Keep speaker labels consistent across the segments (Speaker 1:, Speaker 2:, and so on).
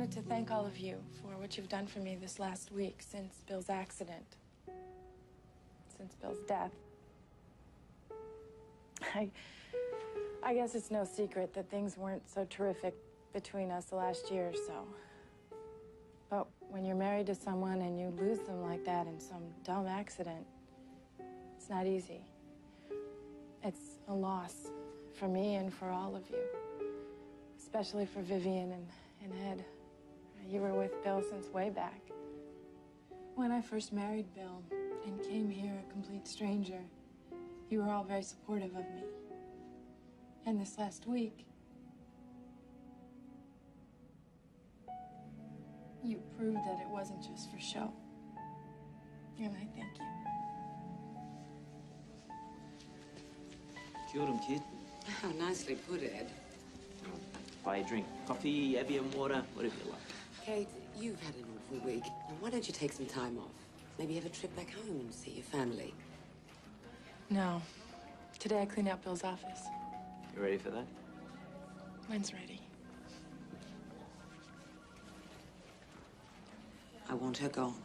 Speaker 1: wanted to thank all of you for what you've done for me this last week since Bill's accident. Since Bill's death. I guess it's no secret that things weren't so terrific between us the last year or so. But when you're married to someone and you lose them like that in some dumb accident, it's not easy. It's a loss for me and for all of you. Especially for Vivian and Ed. You were with Bill since way back. When I first married Bill and came here a complete stranger, you were all very supportive of me. And this last week, you proved that it wasn't just for show. And I thank you.
Speaker 2: Kia ora, kid.
Speaker 3: Oh, nicely put, Ed.
Speaker 2: Buy a drink. Coffee, Evian water, whatever you like.
Speaker 3: Kate, you've had an awful week. Now, why don't you take some time off? Maybe have a trip back home and see your family.
Speaker 1: No. Today I clean out Bill's office.
Speaker 2: You ready for that?
Speaker 1: When's ready?
Speaker 3: I want her gone.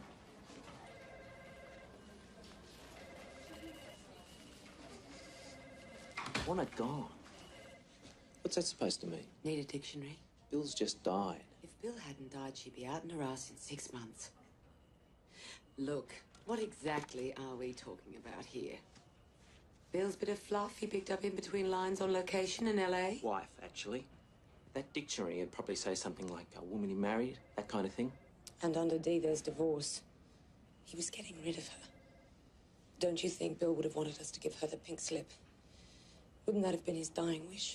Speaker 2: I want her gone. What's that supposed to mean?
Speaker 3: Need a dictionary?
Speaker 2: Bill's just died.
Speaker 3: If Bill hadn't died, she'd be out in her ass in 6 months. Look, what exactly are we talking about here? Bill's bit of fluff he picked up in between lines on location in L.A.?
Speaker 2: Wife, actually. That dictionary would probably say something like a woman he married, that kind of thing.
Speaker 3: And under D, there's divorce. He was getting rid of her. Don't you think Bill would have wanted us to give her the pink slip? Wouldn't that have been his dying wish?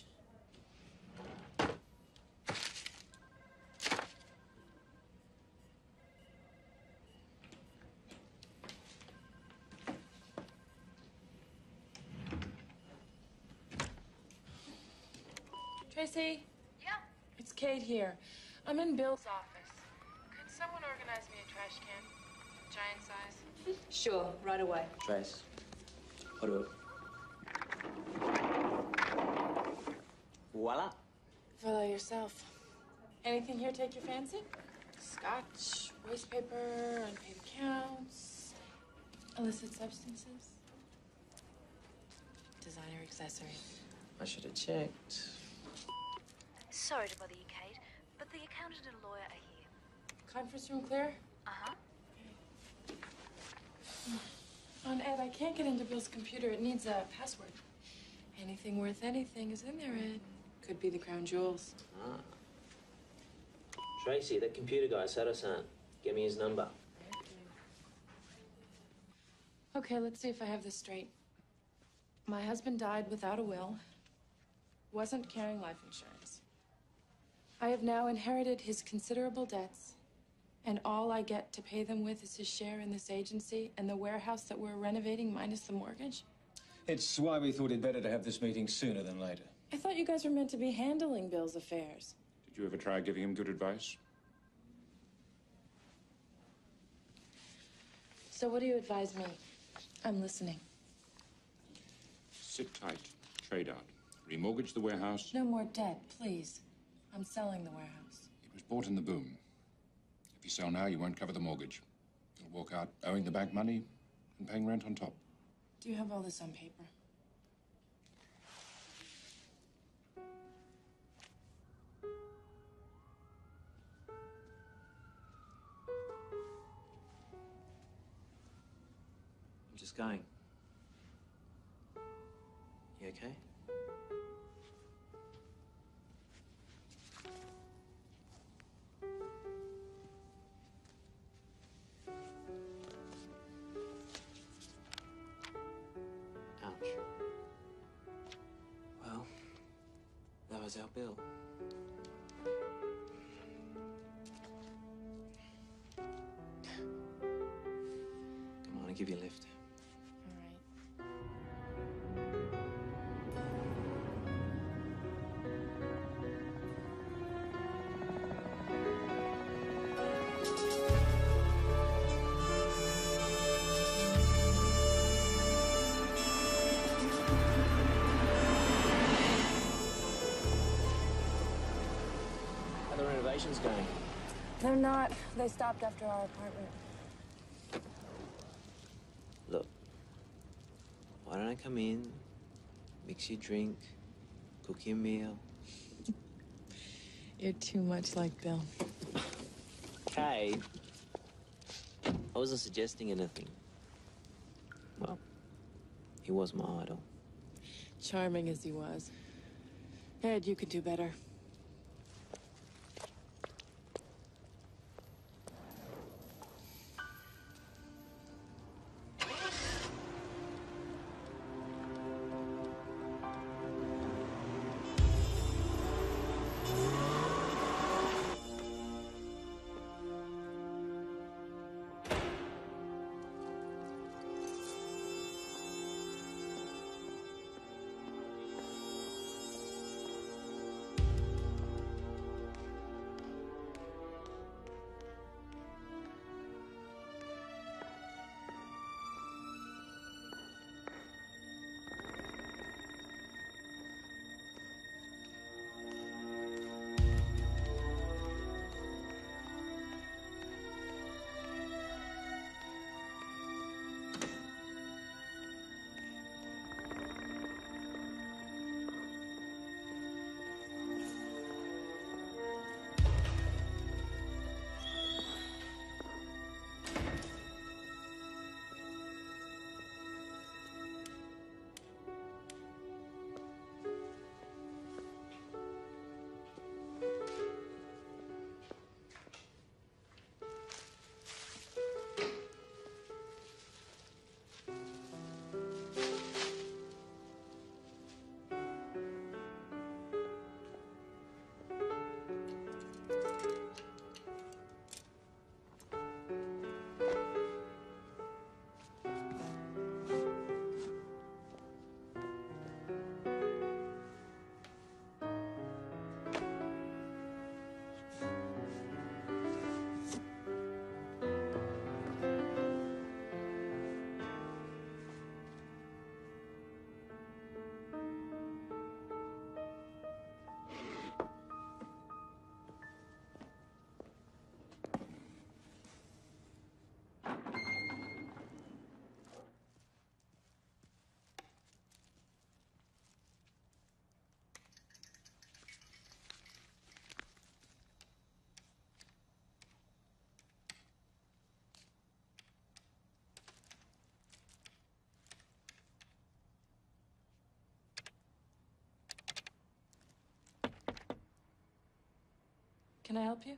Speaker 1: Tracy?
Speaker 4: Yeah?
Speaker 1: It's Kate here. I'm in Bill's office. Could someone organize me a trash can? Giant size?
Speaker 4: Sure, right away.
Speaker 2: Trace. Order. Voila.
Speaker 1: Follow yourself. Anything here take your fancy? Scotch, waste paper, unpaid accounts, illicit substances, designer accessories.
Speaker 2: I should have checked.
Speaker 4: Sorry to bother you, Kate, but the accountant and lawyer are here.
Speaker 1: Conference room clear?
Speaker 4: Uh-huh.
Speaker 1: On Ed, I can't get into Bill's computer. It needs a password. Anything worth anything is in there, Ed. Could be the crown jewels.
Speaker 2: Ah. Tracy, that computer guy, Sato-san. Give me his number.
Speaker 1: Okay, let's see if I have this straight. My husband died without a will. Wasn't carrying life insurance. I have now inherited his considerable debts, and all I get to pay them with is his share in this agency and the warehouse that we're renovating minus the mortgage.
Speaker 5: It's why we thought it better to have this meeting sooner than later.
Speaker 1: I thought you guys were meant to be handling Bill's affairs.
Speaker 6: Did you ever try giving him good advice?
Speaker 1: So what do you advise me? I'm listening.
Speaker 6: Sit tight. Trade out. Remortgage the warehouse.
Speaker 1: No more debt, please. I'm selling the warehouse.
Speaker 6: It was bought in the boom. If you sell now, you won't cover the mortgage. You'll walk out owing the bank money and paying rent on top.
Speaker 1: Do you have all this on paper?
Speaker 2: I'm just going. You okay? Ouch. Well, that was our bill. Come on, I'll give you a lift.
Speaker 1: All right.
Speaker 2: How are the renovations going?
Speaker 1: They're not. They stopped after our apartment.
Speaker 2: Look, why don't I come in, mix you a drink, cook you a meal?
Speaker 1: You're too much like Bill.
Speaker 2: Kay, I wasn't suggesting anything. Well, he was my idol.
Speaker 1: Charming as he was. Ed, you could do better. Can I help you?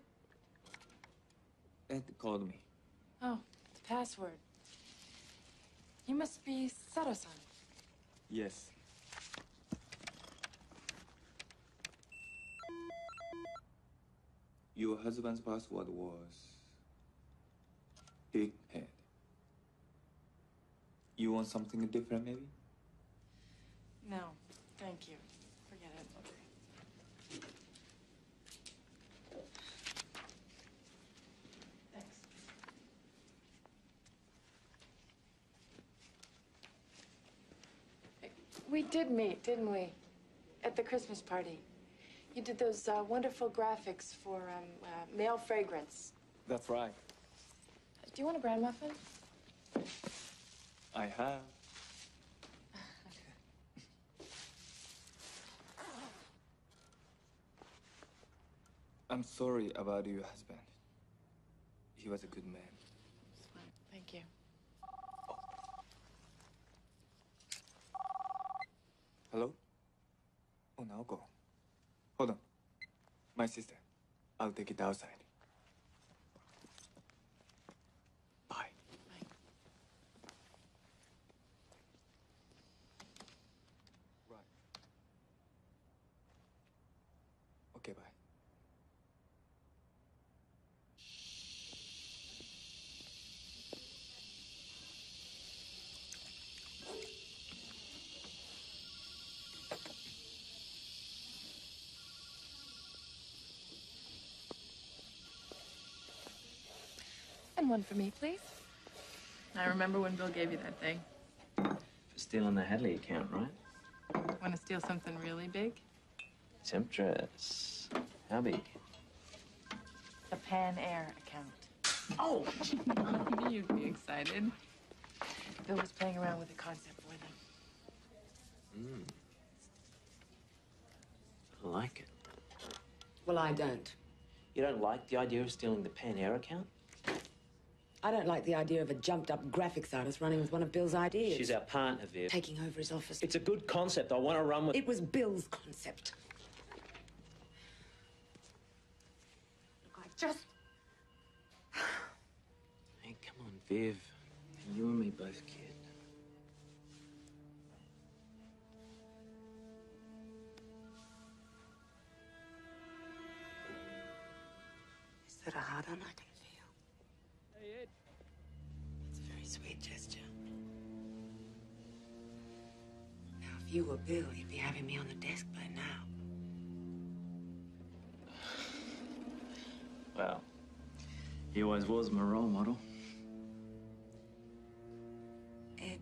Speaker 7: Ed called me.
Speaker 1: Oh, the password. You must be Sato-san.
Speaker 7: Yes. Your husband's password was big head. You want something different, maybe?
Speaker 1: No, thank you. Forget it. Thanks. We did meet, didn't we? At the Christmas party. You did those wonderful graphics for male fragrance.
Speaker 7: That's right.
Speaker 1: Do you want a bran muffin?
Speaker 7: I have. I'm sorry about your husband. He was a good man.
Speaker 1: It's fine. Thank you.
Speaker 7: Hello? Oh, Naoko. Hold on. My sister. I'll take it outside. Bye.
Speaker 1: Bye.
Speaker 7: Right. Okay, bye.
Speaker 1: And one for me, please. I remember when Bill gave you that thing.
Speaker 2: For stealing the Hadley account, right?
Speaker 1: Want to steal something really big?
Speaker 2: Temptress. How big?
Speaker 1: The Pan Air account.
Speaker 2: Oh!
Speaker 1: I knew you'd be excited. Bill was playing around with the concept for them.
Speaker 2: I like it.
Speaker 3: Well, I don't.
Speaker 2: You don't like the idea of stealing the Pan Air account?
Speaker 3: I don't like the idea of a jumped-up graphics artist running with one of Bill's ideas.
Speaker 2: She's our partner, Viv.
Speaker 3: Taking over his office.
Speaker 2: It's a good concept. I want to run with
Speaker 3: It was Bill's concept. Look, I just...
Speaker 2: Hey, come on, Viv. You and me both, kid.
Speaker 3: Is that a hard-on I can feel? Hey, Ed. It's a very sweet gesture. Now, if you were Bill, you'd be having me on the desk by now.
Speaker 2: Well, he always was my role model.
Speaker 3: Ed,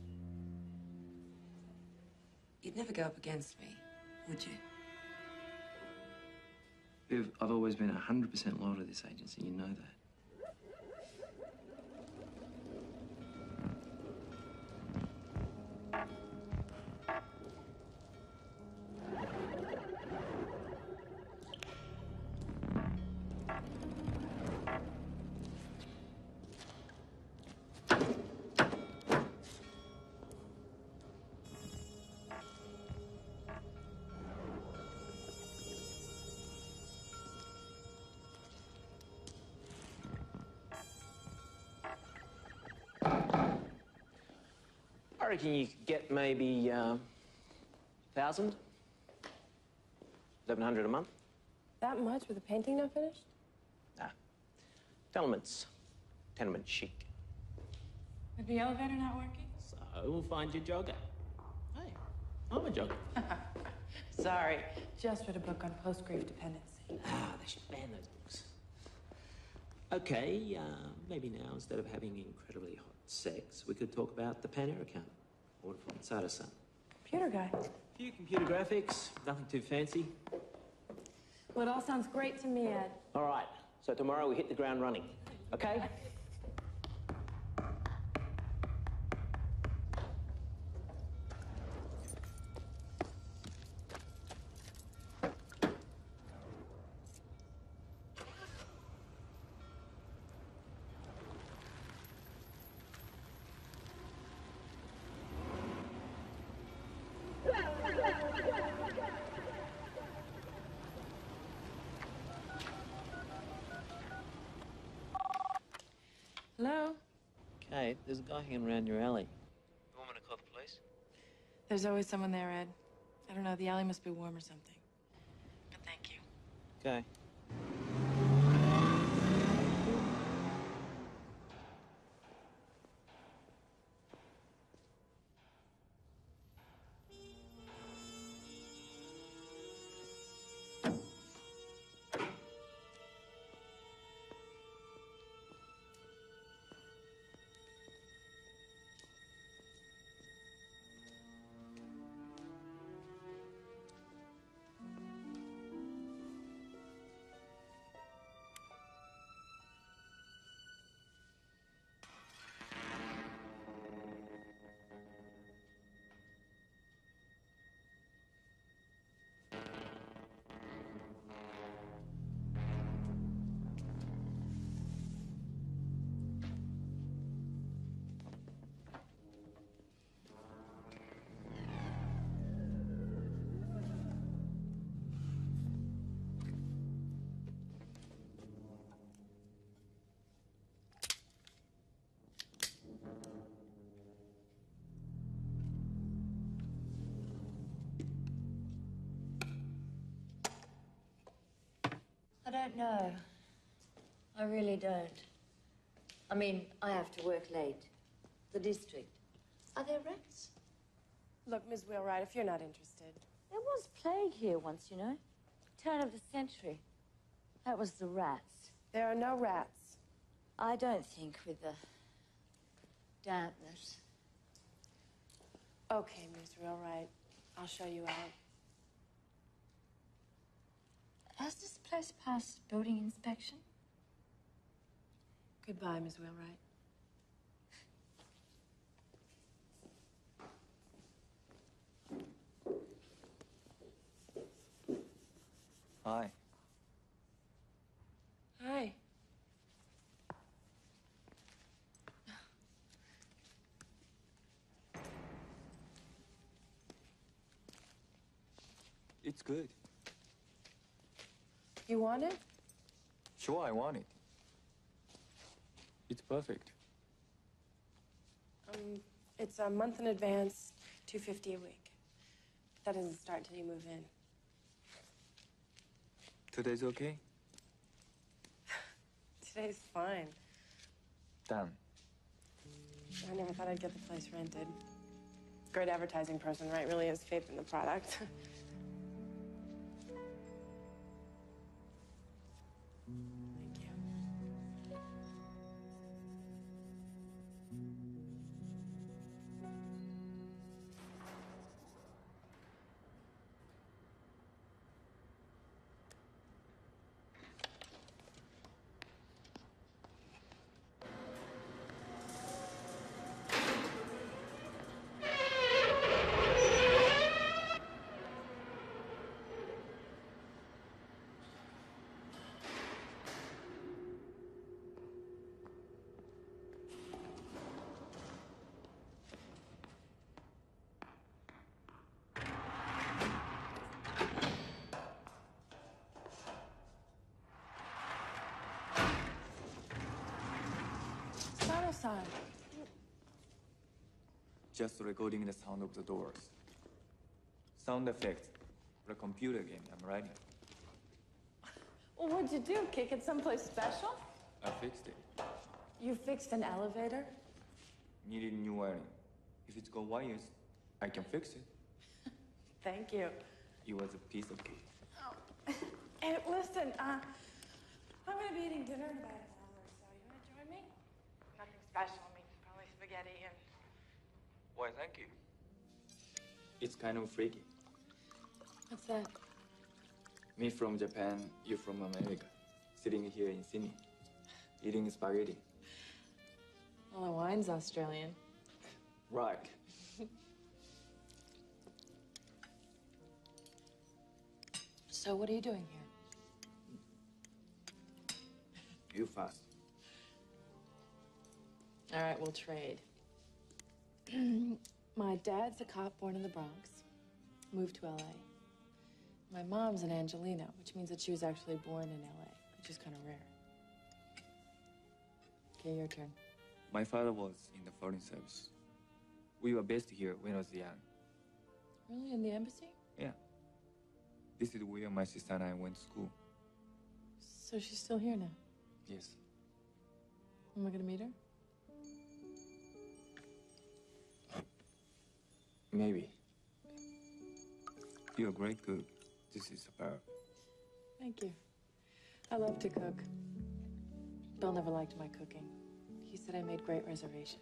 Speaker 3: you'd never go up against me, would you?
Speaker 2: Viv, I've always been 100% loyal to this agency. You know that. I reckon you could get maybe 1,000, 1,100 a month.
Speaker 1: That much with the painting not finished?
Speaker 2: Nah. Tenements. Tenement chic.
Speaker 1: With the elevator not working?
Speaker 2: So we'll find your jogger. Hey, I'm a jogger.
Speaker 1: Sorry, just read a book on post-grief dependency.
Speaker 2: Ah, they should ban those books. Okay, maybe now, instead of having incredibly hot sex, we could talk about the Pan Air account. Order from Sada-san.
Speaker 1: Computer guy.
Speaker 2: A few computer graphics, nothing too fancy.
Speaker 1: Well, it all sounds great to me, Ed.
Speaker 2: All right, so tomorrow we hit the ground running, okay?
Speaker 1: Hello?
Speaker 2: Kate, there's a guy hanging around your alley. You want me to call the police?
Speaker 1: There's always someone there, Ed. I don't know, the alley must be warm or something. But thank you.
Speaker 2: Okay.
Speaker 8: I don't know. I really don't. I mean, I have to work late. The district. Are there rats?
Speaker 1: Look, Ms. Wheelwright, if you're not interested.
Speaker 8: There was plague here once, you know. Turn of the century. That was the rats.
Speaker 1: There are no rats.
Speaker 8: I don't think with the dampness.
Speaker 1: Okay, Ms. Wheelwright. I'll show you out.
Speaker 8: Has this place passed building inspection?
Speaker 1: Goodbye, Miss Wheelwright.
Speaker 7: Hi.
Speaker 1: Hi.
Speaker 7: It's good.
Speaker 1: You want it?
Speaker 7: Sure, I want it. It's perfect.
Speaker 1: It's a month in advance, $250 a week. That doesn't start till you move in.
Speaker 7: Today's okay?
Speaker 1: Today's fine.
Speaker 7: Done.
Speaker 1: I never thought I'd get the place rented. Great advertising person, right? Really has faith in the product. Thank you. Sano-san.
Speaker 7: Just recording the sound of the doors. Sound effects for a computer game I'm writing.
Speaker 1: Well, what'd you do? Kick it someplace special?
Speaker 7: I fixed it.
Speaker 1: You fixed an elevator?
Speaker 7: Needed new wiring. If it's got wires, I can fix it.
Speaker 1: Thank you.
Speaker 7: It was a piece of cake.
Speaker 1: Oh. Hey, listen, I'm gonna be eating dinner in about an hour or so. You wanna join me? Nothing special. I mean, probably spaghetti and...
Speaker 7: Why, thank you. It's kind of freaky.
Speaker 1: What's that?
Speaker 7: Me from Japan, you from America. Sitting here in Sydney, eating spaghetti.
Speaker 1: Well, the wine's Australian.
Speaker 7: Right.
Speaker 1: So what are you doing here?
Speaker 7: You fast.
Speaker 1: All right, we'll trade. My dad's a cop born in the Bronx, moved to LA. My mom's an Angelino, which means that she was actually born in LA, which is kind of rare. Okay, your turn.
Speaker 7: My father was in the foreign service. We were based here when I was young.
Speaker 1: Really, in the embassy?
Speaker 7: Yeah. This is where my sister and I went to school.
Speaker 1: So she's still here now?
Speaker 7: Yes.
Speaker 1: Am I gonna meet her?
Speaker 7: Maybe. You're a great cook. This is superb.
Speaker 1: Thank you. I love to cook. Bill never liked my cooking. He said I made great reservations.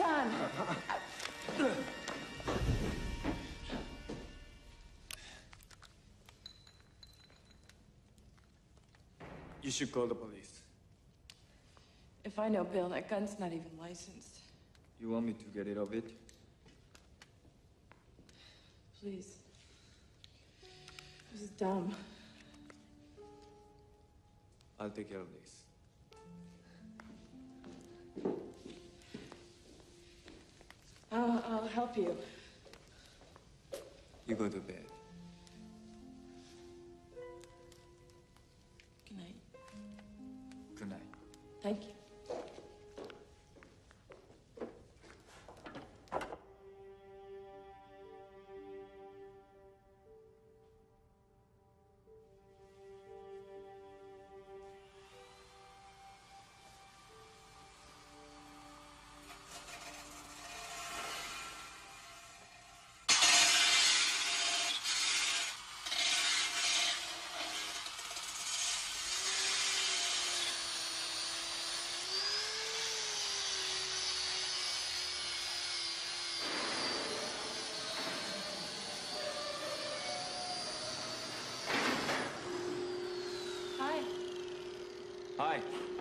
Speaker 1: John!
Speaker 7: You should call the police.
Speaker 1: If I know Bill, that gun's not even licensed.
Speaker 7: You want me to get rid of it?
Speaker 1: Please. This is dumb.
Speaker 7: I'll take care of this.
Speaker 1: I'll help you.
Speaker 7: You go to bed.
Speaker 1: Good night.
Speaker 7: Good night.
Speaker 1: Thank you. Hi.
Speaker 7: Hi.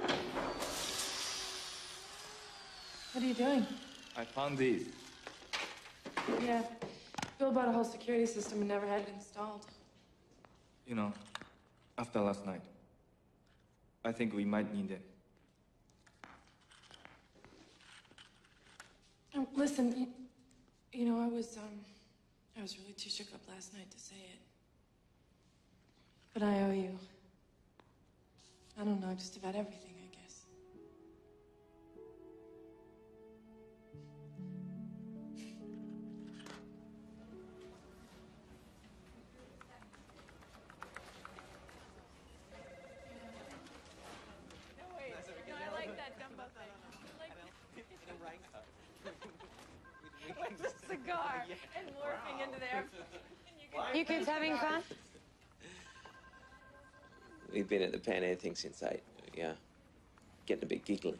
Speaker 1: What are you doing?
Speaker 7: I found these.
Speaker 1: Yeah. Bill bought a whole security system and never had it installed.
Speaker 7: You know, after last night, I think we might need them.
Speaker 1: Listen, you know, I was really too shook up last night to say it. But I owe you. I don't know, just about everything, I guess. I like that gumbo thing. With the cigar and morphing into there.
Speaker 9: You kids having fun?
Speaker 2: We've been at the Pan Air thing since 8. Yeah. Getting a bit giggly.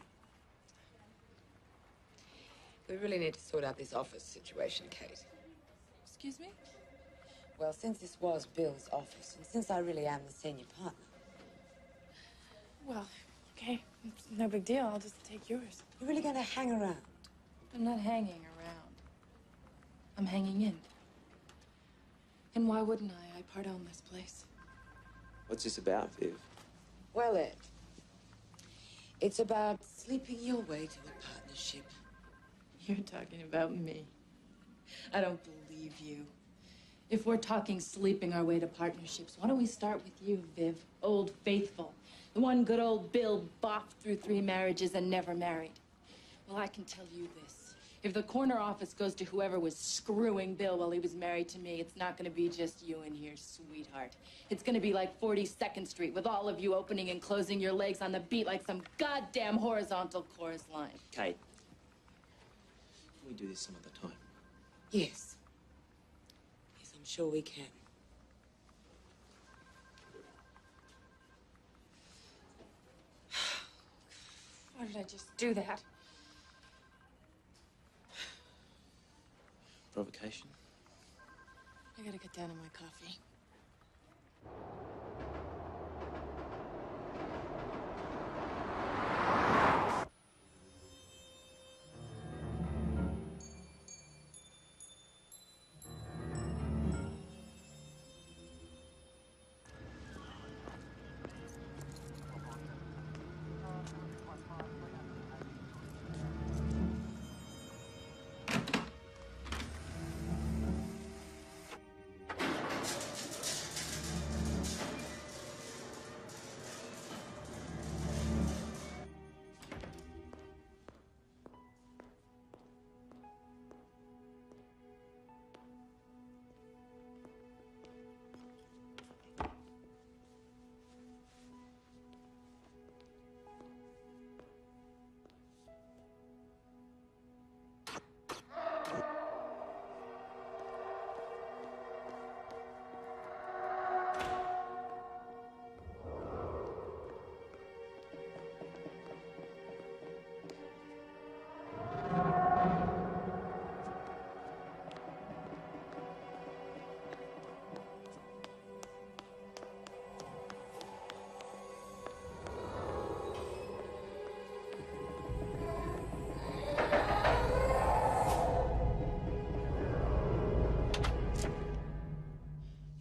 Speaker 3: We really need to sort out this office situation, Kate.
Speaker 1: Excuse me?
Speaker 3: Well, since this was Bill's office, and since I really am the senior partner.
Speaker 1: Well, okay. It's no big deal. I'll just take yours.
Speaker 3: You're really going to hang around?
Speaker 1: I'm not hanging around. I'm hanging in. And why wouldn't I? I part own this place.
Speaker 2: What's this about, Viv?
Speaker 3: Well, Ed, it's about sleeping your way to a partnership.
Speaker 1: You're talking about me. I don't believe you. If we're talking sleeping our way to partnerships, why don't we start with you, Viv? Old Faithful. The one good old Bill boffed through 3 marriages and never married. Well, I can tell you this. If the corner office goes to whoever was screwing Bill while he was married to me, it's not going to be just you in here, sweetheart. It's going to be like 42nd Street, with all of you opening and closing your legs on the beat like some goddamn horizontal chorus line.
Speaker 2: Kate. Can we do this some other time?
Speaker 3: Yes. Yes, I'm sure we can.
Speaker 1: Why did I just do that?
Speaker 2: Provocation?
Speaker 1: I gotta get down on my coffee.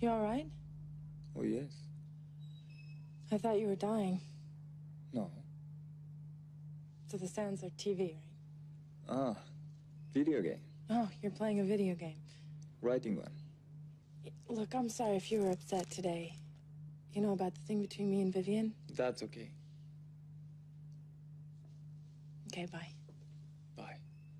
Speaker 1: You all right?
Speaker 7: Oh, yes.
Speaker 1: I thought you were dying.
Speaker 7: No.
Speaker 1: So the sounds are TV, right?
Speaker 7: Ah, video game.
Speaker 1: Oh, you're playing a video game.
Speaker 7: Writing one.
Speaker 1: Look, I'm sorry if you were upset today. You know about the thing between me and Vivian?
Speaker 7: That's okay.
Speaker 1: Okay, bye.
Speaker 7: Bye.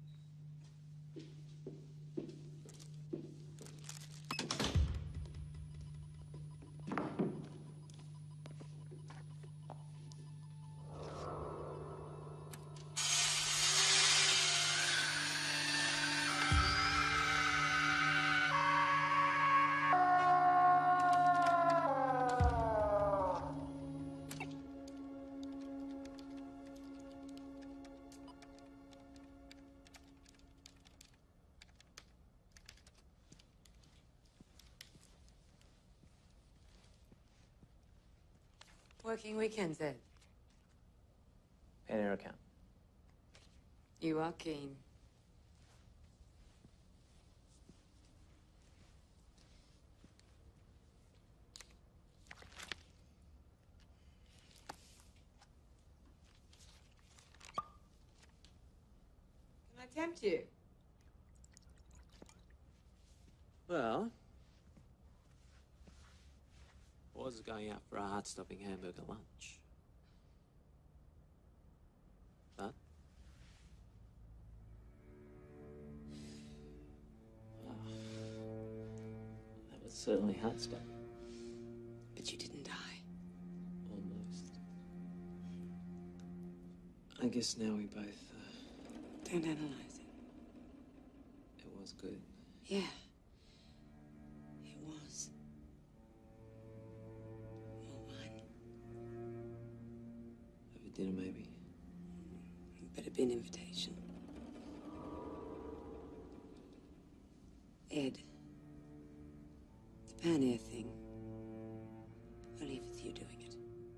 Speaker 3: Working weekends, Ed.
Speaker 2: Panair account.
Speaker 3: You are keen. Can I tempt you?
Speaker 2: Well, I was going out for a heart-stopping hamburger lunch. But that was certainly heart-stopping.
Speaker 3: But you didn't die.
Speaker 2: Almost. I guess now we both.
Speaker 3: Don't analyze it.
Speaker 2: It was good.
Speaker 3: Yeah. It was. More wine.
Speaker 2: Over dinner, maybe.
Speaker 3: Better be an invitation. Ed. The Pan Air thing. Only if it's you doing it.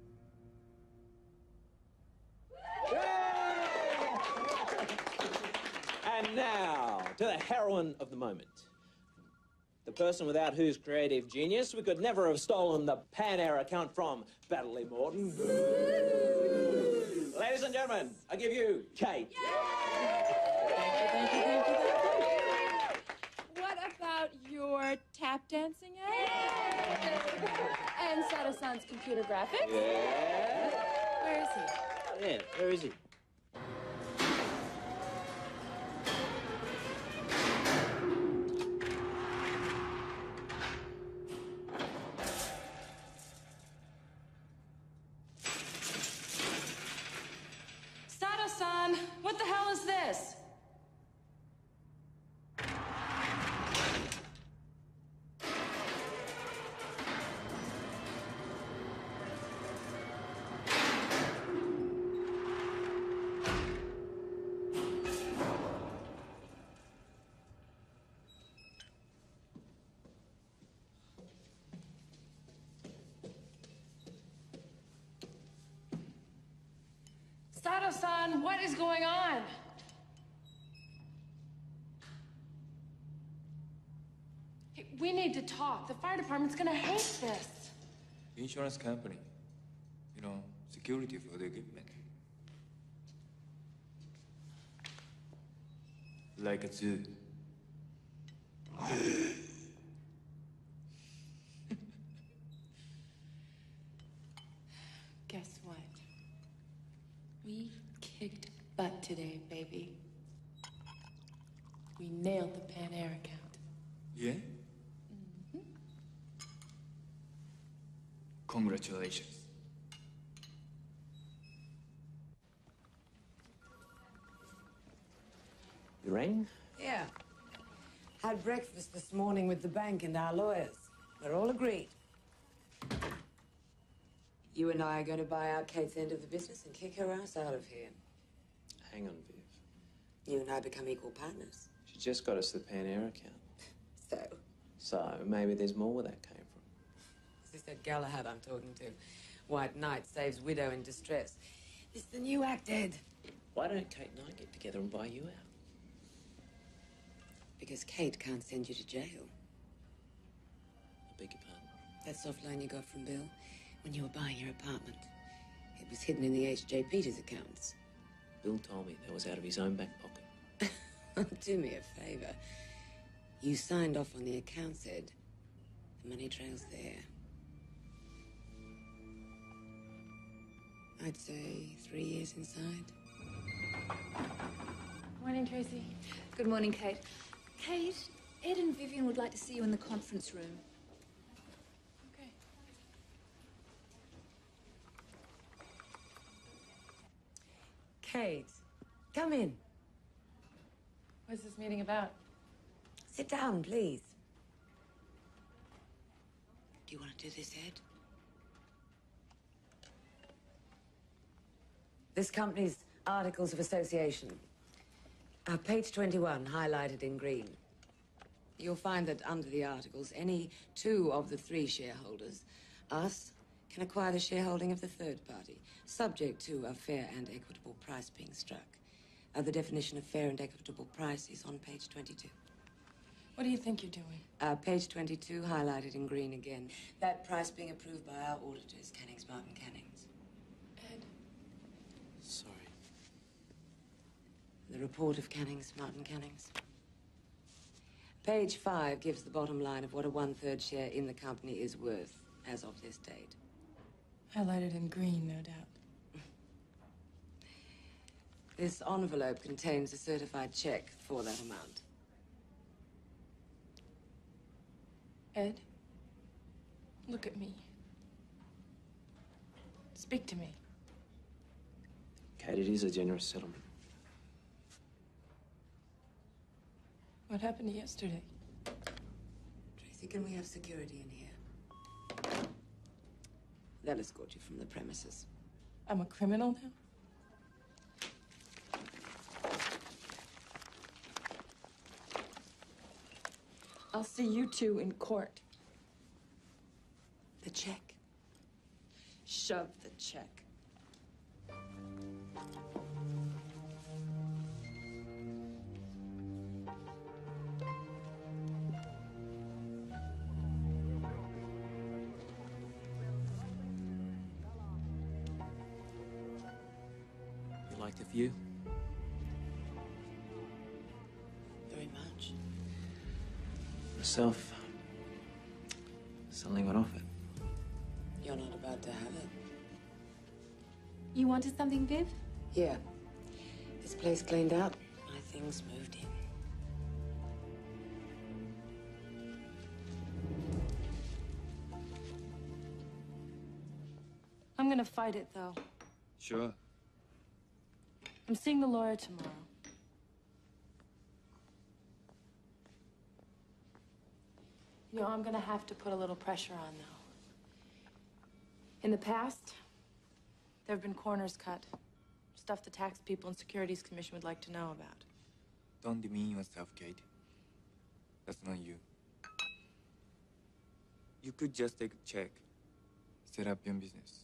Speaker 2: And now, to the heroine of the moment. The person without whose creative genius we could never have stolen the Panair account from Battley Morton. Ladies and gentlemen, I give you Kate.
Speaker 1: Thank you. What about your tap dancing, Ed? And Sato-san's computer graphics?
Speaker 2: Yeah.
Speaker 1: Where is he?
Speaker 2: Yeah, where is he?
Speaker 1: Sato-san, what the hell is this? Sato-san, what is going on? Hey, we need to talk. The fire department's gonna hate this.
Speaker 7: Insurance company. You know, security for the equipment. Like a zoo.
Speaker 1: Guess what? We kicked butt today, baby. We nailed the Panair account.
Speaker 7: Yeah? Congratulations.
Speaker 2: You rang?
Speaker 3: Yeah. Had breakfast this morning with the bank and our lawyers. We're all agreed. You and I are going to buy out Kate's end of the business and kick her ass out of here.
Speaker 2: Hang on, Viv.
Speaker 3: You and I become equal partners.
Speaker 2: She just got us the Panair account.
Speaker 3: So,
Speaker 2: So maybe there's more where that came from.
Speaker 3: this is Ed Galahad I'm talking to. White Knight saves widow in distress. It's the new act, Ed.
Speaker 2: Why don't Kate and I get together and buy you out?
Speaker 3: Because Kate can't send you to jail.
Speaker 2: I beg your pardon.
Speaker 3: That soft loan you got from Bill when you were buying your apartment. It was hidden in the H.J. Peters accounts.
Speaker 2: Bill told me that was out of his own back pocket.
Speaker 3: Do me a favor. You signed off on the accounts, Ed. The money trail's there. I'd say 3 years inside.
Speaker 1: Morning, Tracy.
Speaker 10: Good morning, Kate. Kate, Ed and Vivian would like to see you in the conference room.
Speaker 1: Okay.
Speaker 3: Kate, come in.
Speaker 1: What's this meeting about?
Speaker 3: Sit down, please. Do you want to do this, Ed? This company's Articles of Association. Page 21, highlighted in green. You'll find that under the articles, any two of the three shareholders, us, can acquire the shareholding of the third party, subject to a fair and equitable price being struck. The definition of fair and equitable price is on page 22.
Speaker 1: What do you think you're doing?
Speaker 3: Page 22, highlighted in green again. That price being approved by our auditors, Cannings, Martin Cannings.
Speaker 1: Ed.
Speaker 2: Sorry.
Speaker 3: The report of Cannings, Martin Cannings. Page 5 gives the bottom line of what a 1/3 share in the company is worth as of this date.
Speaker 1: Highlighted in green, no doubt.
Speaker 3: This envelope contains a certified check for that amount.
Speaker 1: Ed, look at me. Speak to me.
Speaker 2: Kate, it is a generous settlement.
Speaker 1: What happened yesterday?
Speaker 3: Tracy, can we have security in here? They'll escort you from the premises.
Speaker 1: I'm a criminal now? I'll see you two in court.
Speaker 3: The check.
Speaker 1: Shove the check.
Speaker 2: You like the view?
Speaker 3: Very much.
Speaker 2: Myself, suddenly got off it.
Speaker 3: You're not about to have it.
Speaker 10: You wanted something, Viv?
Speaker 3: Here. This place cleaned up. My things moved in.
Speaker 1: I'm gonna fight it, though.
Speaker 7: Sure.
Speaker 1: I'm seeing the lawyer tomorrow. You know, I'm gonna have to put a little pressure on, though. In the past, there have been corners cut. Stuff the tax people and Securities Commission would like to know about.
Speaker 7: Don't demean yourself, Kate. That's not you. You could just take a check. Set up your business.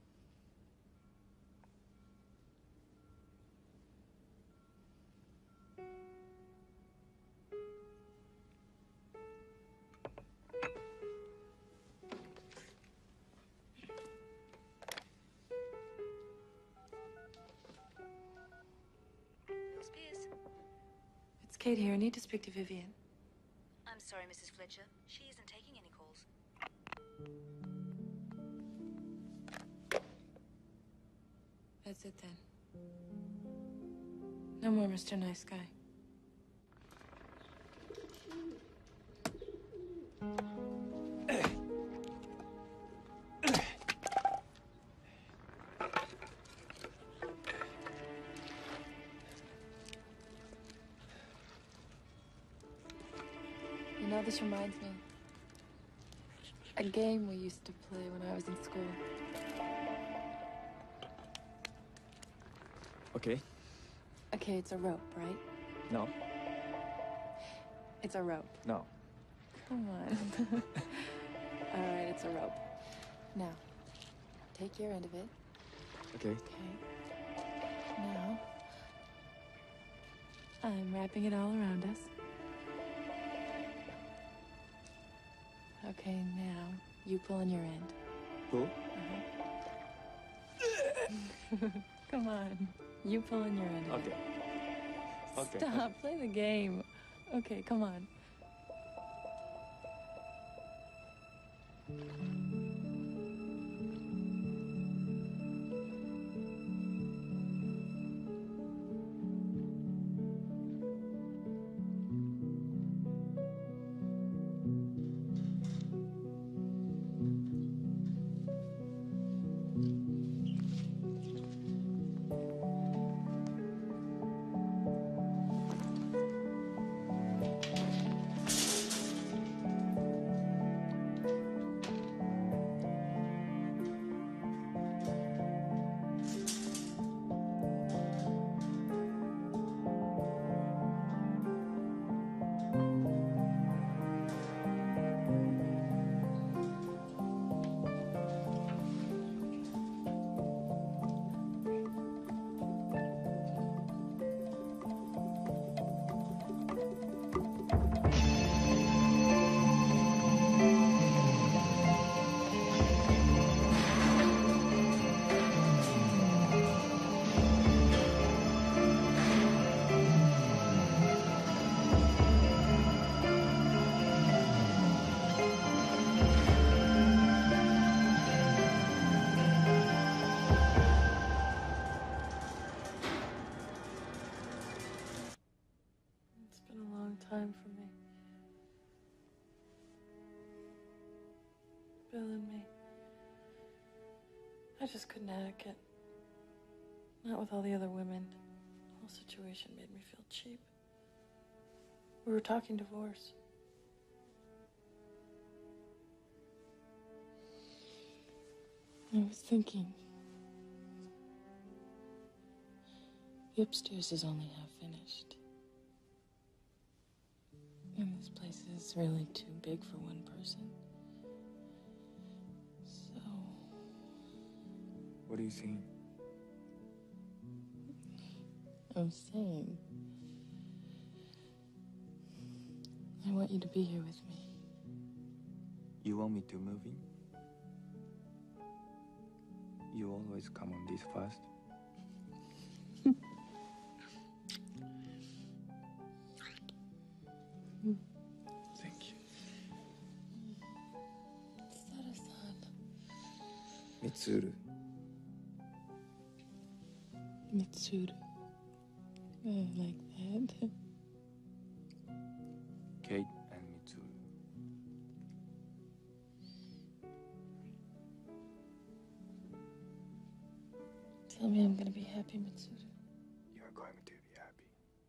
Speaker 4: Bill Spears.
Speaker 1: It's Kate here. I need to speak to Vivian.
Speaker 4: I'm sorry, Mrs. Fletcher. She isn't taking any calls.
Speaker 1: That's it, then. No more Mr. Nice Guy. You know, this reminds me. A game we used to play when I was in school.
Speaker 7: Okay.
Speaker 1: Okay, it's a rope, right?
Speaker 7: No.
Speaker 1: It's a rope.
Speaker 7: No.
Speaker 1: Come on. All right, it's a rope. Now, take your end of it.
Speaker 7: Okay.
Speaker 1: Okay. Now, I'm wrapping it all around us. Okay, now, You pull in your end.
Speaker 7: Pull?
Speaker 1: Come on. You pull in your end.
Speaker 7: Okay. Okay.
Speaker 1: Stop. Play the game. Okay, come on. Time for me. Bill and me. I just couldn't hack it. Not with all the other women. The whole situation made me feel cheap. We were talking divorce. I was thinking. The upstairs is only half finished. And this place is really too big for one person. So...
Speaker 7: What are you saying?
Speaker 1: I'm saying... I want you to be here with me.
Speaker 7: You want me to move in? You always come on this fast. Thank you.
Speaker 1: Sara-san.
Speaker 7: Mitsuru.
Speaker 1: Mitsuru. I like that.
Speaker 7: Kate and Mitsuru.
Speaker 1: Tell me I'm gonna be happy, Mitsuru.
Speaker 7: You are going to be happy.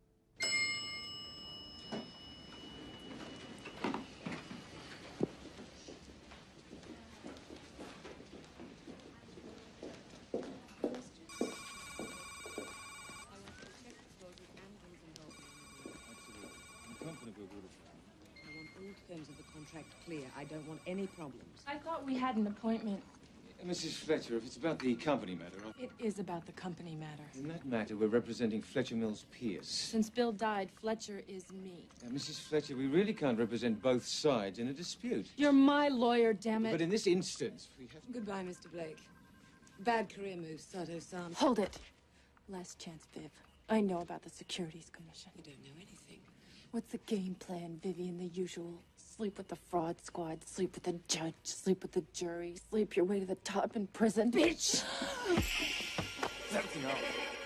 Speaker 11: Terms of the contract clear. I don't want any problems.
Speaker 1: I thought we had an appointment.
Speaker 5: Mrs. Fletcher, if it's about the company matter...
Speaker 1: It is about the company matter.
Speaker 5: In that matter, we're representing Fletcher Mills Pierce.
Speaker 1: Since Bill died, Fletcher is me.
Speaker 5: Now, Mrs. Fletcher, we really can't represent both sides in a dispute.
Speaker 1: You're my lawyer, damn it.
Speaker 5: But in this instance, we have...
Speaker 3: Goodbye, Mr. Blake. Bad career move, Sato-san.
Speaker 1: Hold it. Last chance, Viv. I know about the Securities Commission.
Speaker 3: You don't know anything.
Speaker 1: What's the game plan, Vivian? The usual. Sleep with the fraud squad, sleep with the judge, sleep with the jury, sleep your way to the top in prison. Bitch!
Speaker 7: That's enough.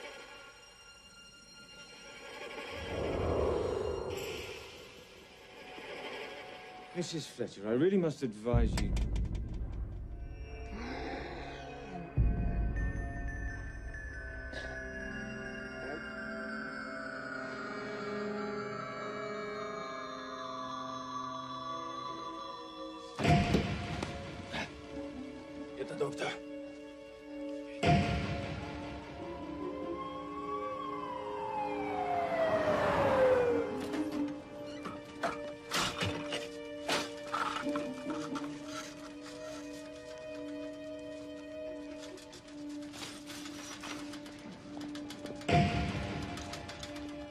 Speaker 5: Mrs. Fletcher, I really must advise you...
Speaker 7: Get the doctor.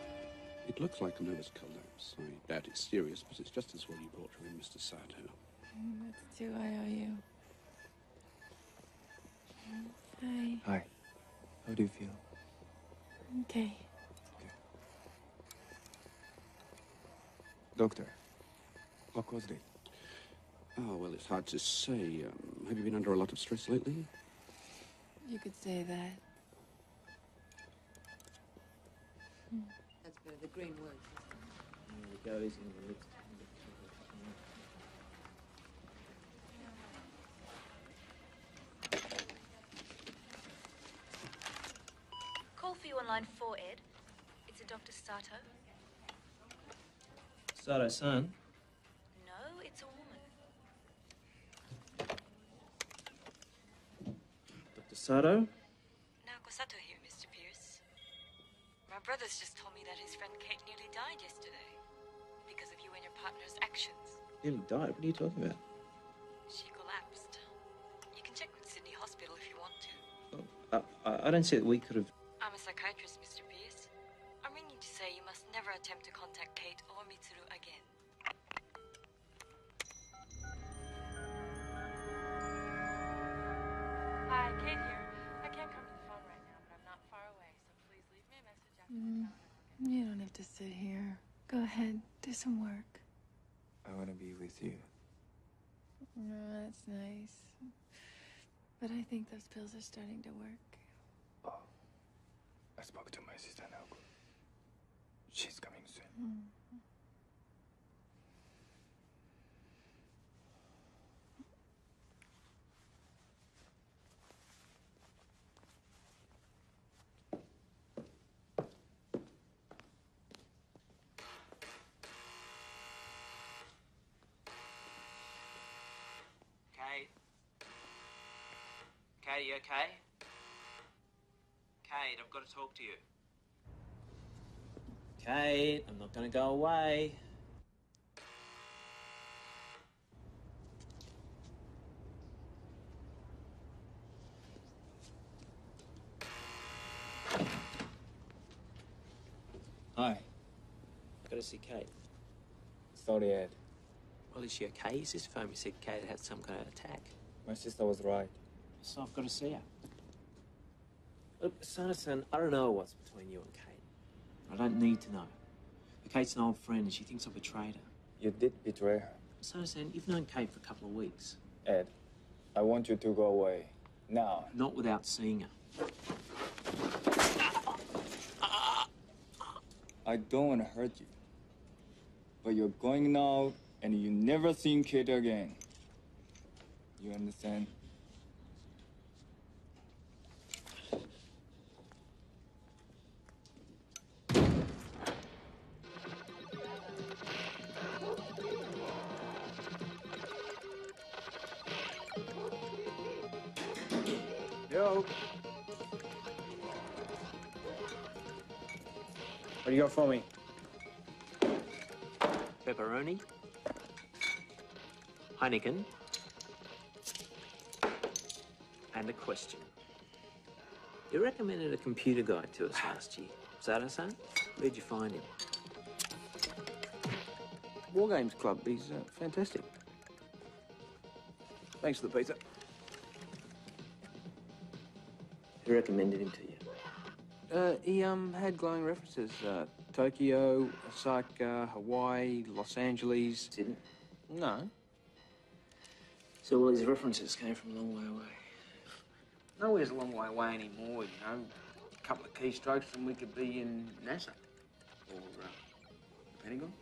Speaker 12: It looks like a nervous collapse. I doubt it's serious, but it's just as well you brought her in, Mr. Sato.
Speaker 1: That's two I owe you. Hi.
Speaker 7: Hi. How do you feel?
Speaker 1: Okay.
Speaker 7: Doctor, what caused it?
Speaker 12: Oh, well, it's hard to say. Have you been under a lot of stress lately?
Speaker 1: You could say that.
Speaker 8: That's where the green words.
Speaker 2: There we go, easy on the lips.
Speaker 4: Call for you on line 4, Ed. It's a Dr. Sato.
Speaker 2: Sato-san?
Speaker 4: No, it's a woman.
Speaker 2: Dr. Sato?
Speaker 13: Naoko Sato here, Mr. Pierce. My brother's just told me that his friend Kate nearly died yesterday because of you and your partner's actions.
Speaker 2: Nearly died? What are you talking about?
Speaker 13: She collapsed. You can check with Sydney Hospital if you want to.
Speaker 2: I don't see that we could have...
Speaker 13: I'm a psychiatrist, Mr. Pierce. I'm ringing to say you must never attempt to contact Kate or Mitsuru again.
Speaker 1: Hi, Kate here. I can't come to the phone right now, but I'm not far away, so please leave me a message after the tone. You don't have to sit here. Go ahead, do some work.
Speaker 7: I want to be with you.
Speaker 1: Oh, that's nice. But I think those pills are starting to work.
Speaker 7: Oh, I spoke to my sister Naoko. She's coming soon.
Speaker 2: Kate? Kate, you okay? Kate, I've got to talk to you. Kate, I'm not going to go away.
Speaker 7: Hi.
Speaker 2: Got to see Kate.
Speaker 7: Sorry, Ed.
Speaker 2: Well, is she okay? His sister phoned me, said Kate had some kind of attack.
Speaker 7: My sister was right.
Speaker 2: So I've got to see her. Look, Sana-san, I don't know what's between you and Kate. I don't need to know. But Kate's an old friend and she thinks I betrayed her.
Speaker 7: You did betray her.
Speaker 2: Sana-san, you've known Kate for a couple of weeks.
Speaker 7: Ed, I want you to go away. Now.
Speaker 2: Not without seeing her.
Speaker 7: I don't want to hurt you. But you're going now, and you never seen Kate again. You understand?
Speaker 14: Yo. What do you got for me?
Speaker 2: Pepperoni. Heineken. And a question. You recommended a computer guy to us last year. Sato-san? Where'd you find him?
Speaker 14: War Games Club. He's fantastic. Thanks for the pizza.
Speaker 2: Who recommended him to you?
Speaker 14: He had glowing references. Tokyo, Osaka, Hawaii, Los Angeles.
Speaker 2: Sydney?
Speaker 14: No.
Speaker 2: So all his references came from a long way away.
Speaker 14: Nowhere's a long way away anymore, you know. A couple of keystrokes and we could be in NASA. Or Pentagon.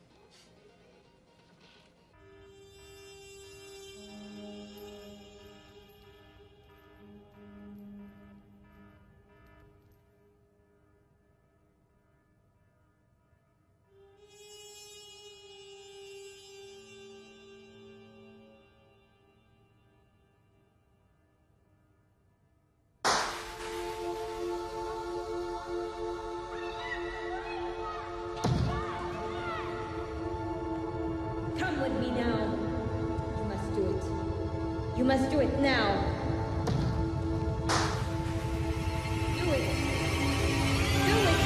Speaker 15: Come with me now. You must do it. You must do it now. Do it. Do it.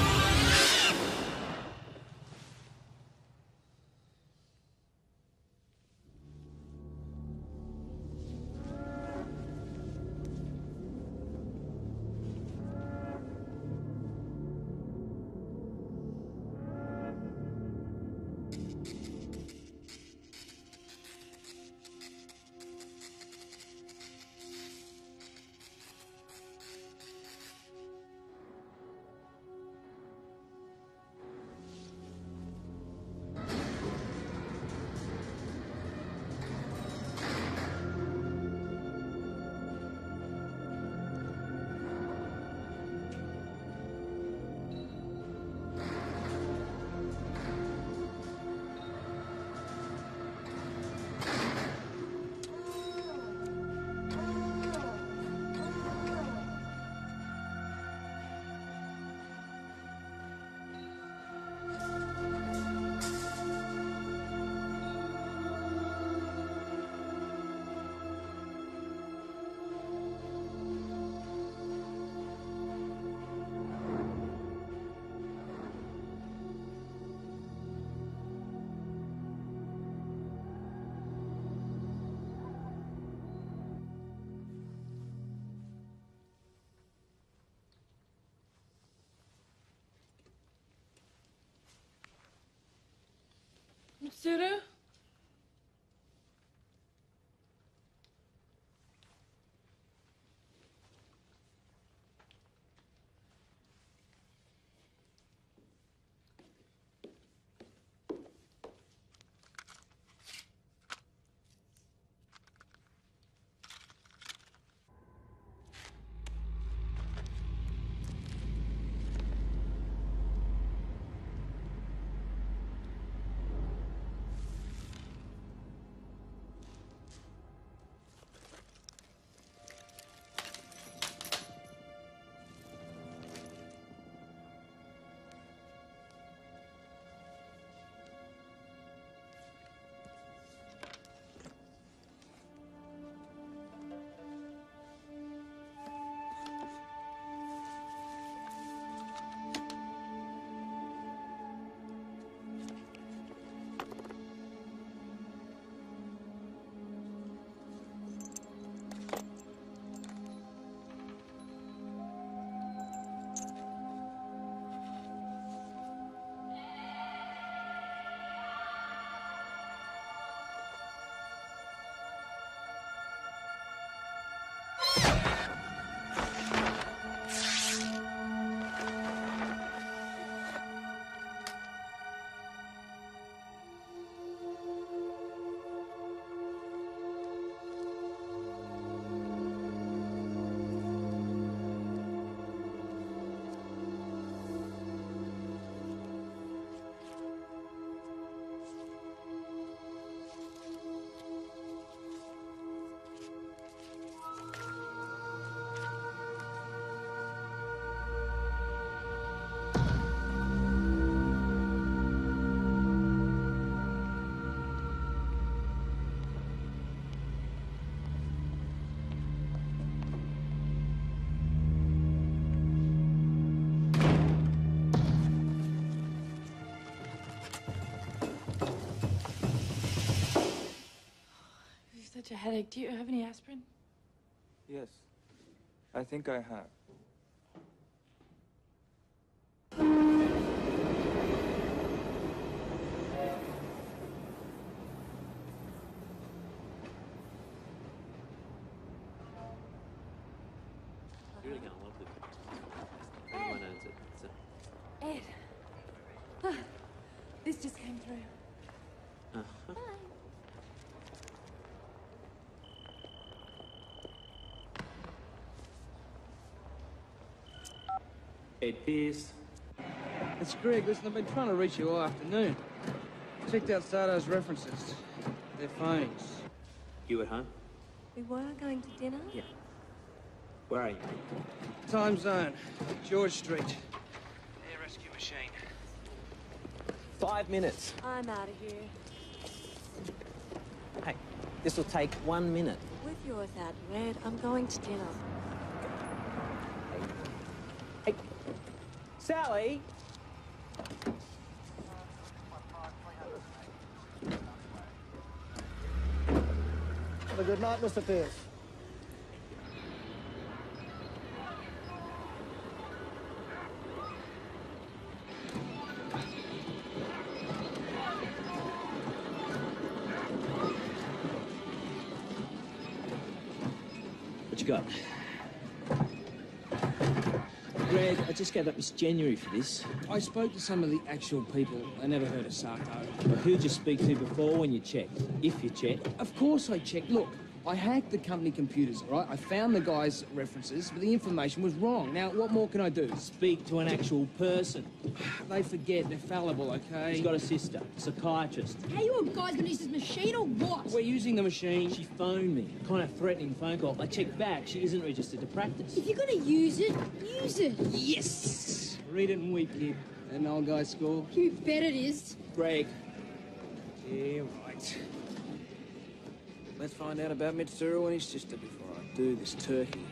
Speaker 9: Mitsuru?
Speaker 1: Such a headache. Do you have any aspirin?
Speaker 7: Yes, I think I have.
Speaker 2: You're really gonna love this. Everyone owns it.
Speaker 1: Ed. This just came through.
Speaker 2: Uh-huh. Ed Pierce.
Speaker 14: It's Greg. Listen, I've been trying to reach you all afternoon. Checked out Sato's references. Their phones.
Speaker 2: You at home?
Speaker 8: We were going to dinner?
Speaker 2: Yeah. Where are you?
Speaker 14: Time zone. George Street. Air rescue machine.
Speaker 2: 5 minutes.
Speaker 8: I'm out of here.
Speaker 2: Hey, this will take 1 minute.
Speaker 8: With you or without you, Ed, I'm going to dinner.
Speaker 2: Hey, Sally!
Speaker 16: Have a good night, Mr. Pierce.
Speaker 2: What you got? Greg, I just gave up Miss January for this.
Speaker 14: I spoke to some of the actual people. I never heard of Sato.
Speaker 2: Well, who'd you speak to before when you checked? If you checked.
Speaker 14: Of course I checked. Look, I hacked the company computers, all right? I found the guy's references, but the information was wrong. Now, what more can I do?
Speaker 2: Speak to an actual person.
Speaker 14: They forget. They're fallible, okay?
Speaker 2: He's got a sister, psychiatrist.
Speaker 10: How you guys gonna use this machine or what?
Speaker 14: We're using the machine.
Speaker 2: She phoned me. Kind of threatening phone call. I checked back. She isn't registered to practice.
Speaker 10: If you're gonna use it, use it.
Speaker 14: Yes! Read it and weep, kid. An old guy score.
Speaker 10: You bet it is.
Speaker 2: Greg.
Speaker 14: Yeah, right. Let's find out about Mitsuru and his sister before I do this turkey.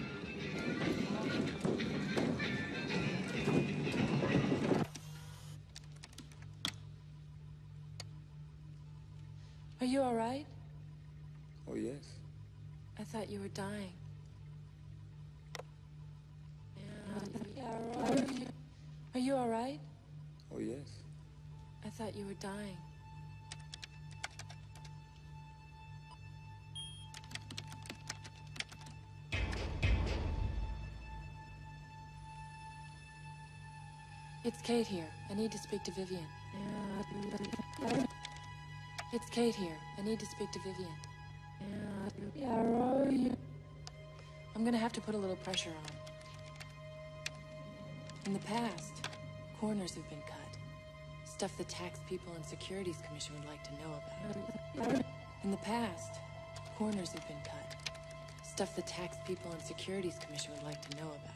Speaker 1: Are you all right?
Speaker 7: Oh, yes.
Speaker 1: I thought you were dying. Are you all right?
Speaker 7: Oh, yes.
Speaker 1: I thought you were dying. It's Kate here. I need to speak to Vivian. It's Kate here. I need to speak to Vivian. I'm gonna have to put a little pressure on. In the past, corners have been cut. Stuff the tax people and Securities Commission would like to know about. In the past, corners have been cut. Stuff the tax people and Securities Commission would like to know about.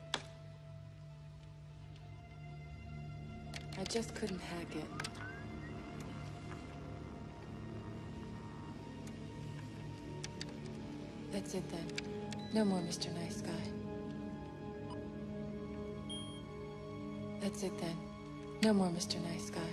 Speaker 1: I just couldn't hack it. That's it then. No more Mr. Nice Guy. That's it then. No more Mr. Nice Guy.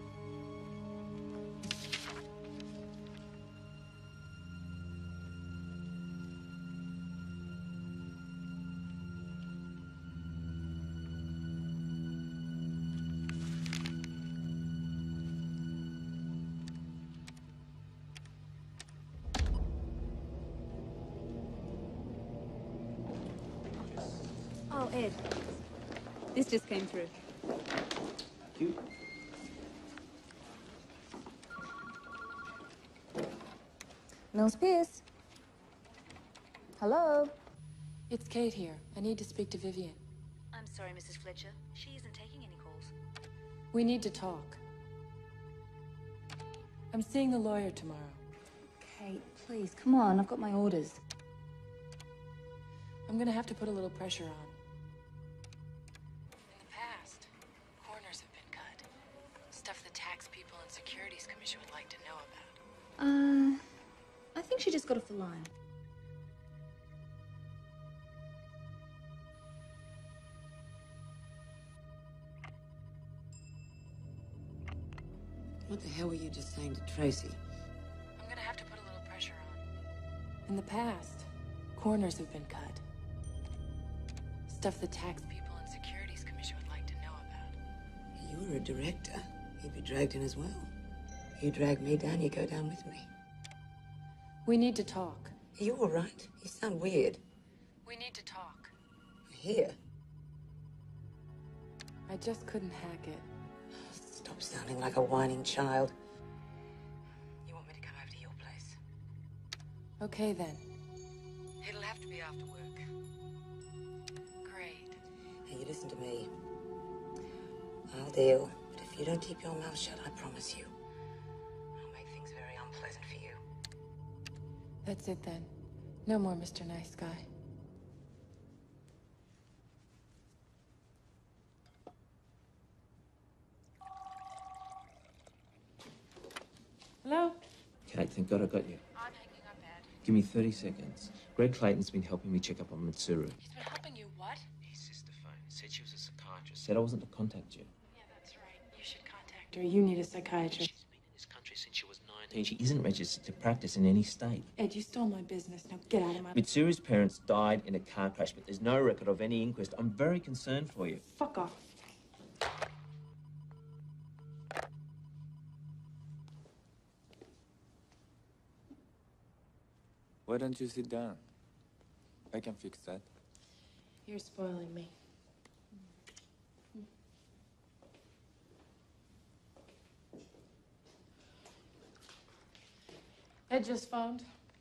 Speaker 10: Oh, Ed. This just came through. Mills Pierce. Hello?
Speaker 1: It's Kate here. I need to speak to Vivian.
Speaker 4: I'm sorry, Mrs. Fletcher. She isn't taking any calls.
Speaker 1: We need to talk. I'm seeing the lawyer tomorrow.
Speaker 10: Kate, please, come on. I've got my orders.
Speaker 1: I'm gonna have to put a little pressure on. In the past, corners have been cut. Stuff the tax people and Securities Commission would like to know about.
Speaker 10: I think she just got off the line.
Speaker 3: What the hell were you just saying to Tracy?
Speaker 1: I'm gonna have to put a little pressure on. In the past, corners have been cut. Stuff the tax people and Securities Commission would like to know about.
Speaker 3: You were a director. You'd be dragged in as well. You drag me down, you go down with me.
Speaker 1: We need to talk.
Speaker 3: Are you all right? You sound weird.
Speaker 1: We need to talk.
Speaker 3: Here.
Speaker 1: I just couldn't hack it.
Speaker 3: Stop sounding like a whining child. You want me to come over to your place?
Speaker 1: Okay, then.
Speaker 3: It'll have to be after work.
Speaker 1: Great.
Speaker 3: Now, you listen to me. I'll deal, but if you don't keep your mouth shut, I promise you, I'll make things very unpleasant for you.
Speaker 1: That's it, then. No more Mr. Nice Guy. Hello?
Speaker 17: Kate, thank God I got you.
Speaker 1: I'm hanging up, Ed.
Speaker 17: Give me 30 seconds. Greg Clayton's been helping me check up on Mitsuru.
Speaker 1: He's been helping you what?
Speaker 17: His sister phoned. Said she was a psychiatrist. Said I wasn't to contact you.
Speaker 1: Yeah, that's right. You should contact her. You need a psychiatrist.
Speaker 17: She's been in this country since she was 19. She isn't registered to practice in any state.
Speaker 1: Ed, you stole my business. Now get out of my...
Speaker 17: Mitsuru's parents died in a car crash, but there's no record of any inquest. I'm very concerned for you.
Speaker 1: Fuck off.
Speaker 7: Why don't you sit down? I can fix that.
Speaker 1: You're spoiling me. Ed just phoned.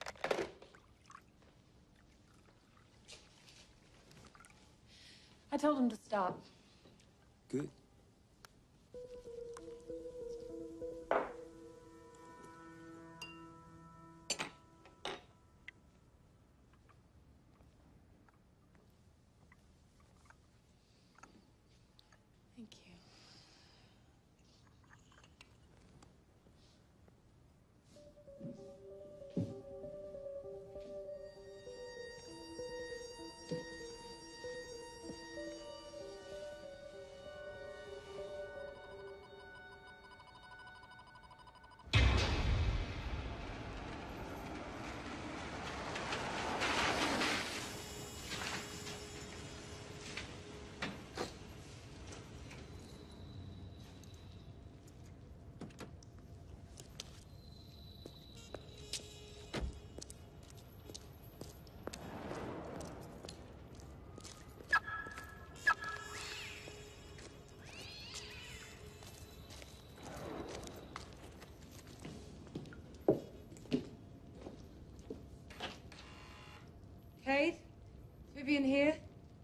Speaker 1: I told him to stop.
Speaker 7: Good.
Speaker 1: Thank you.
Speaker 9: Vivian here?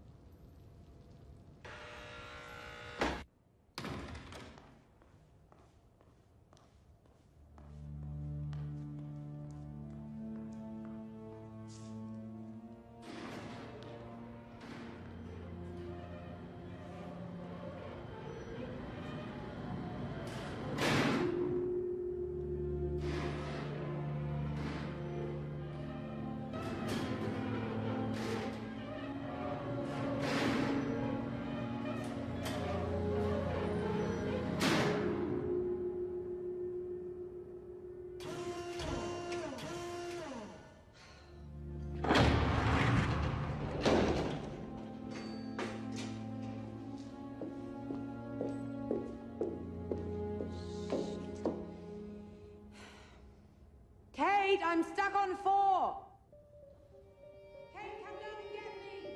Speaker 9: Kate, I'm stuck on 4. Kate, come down and get me.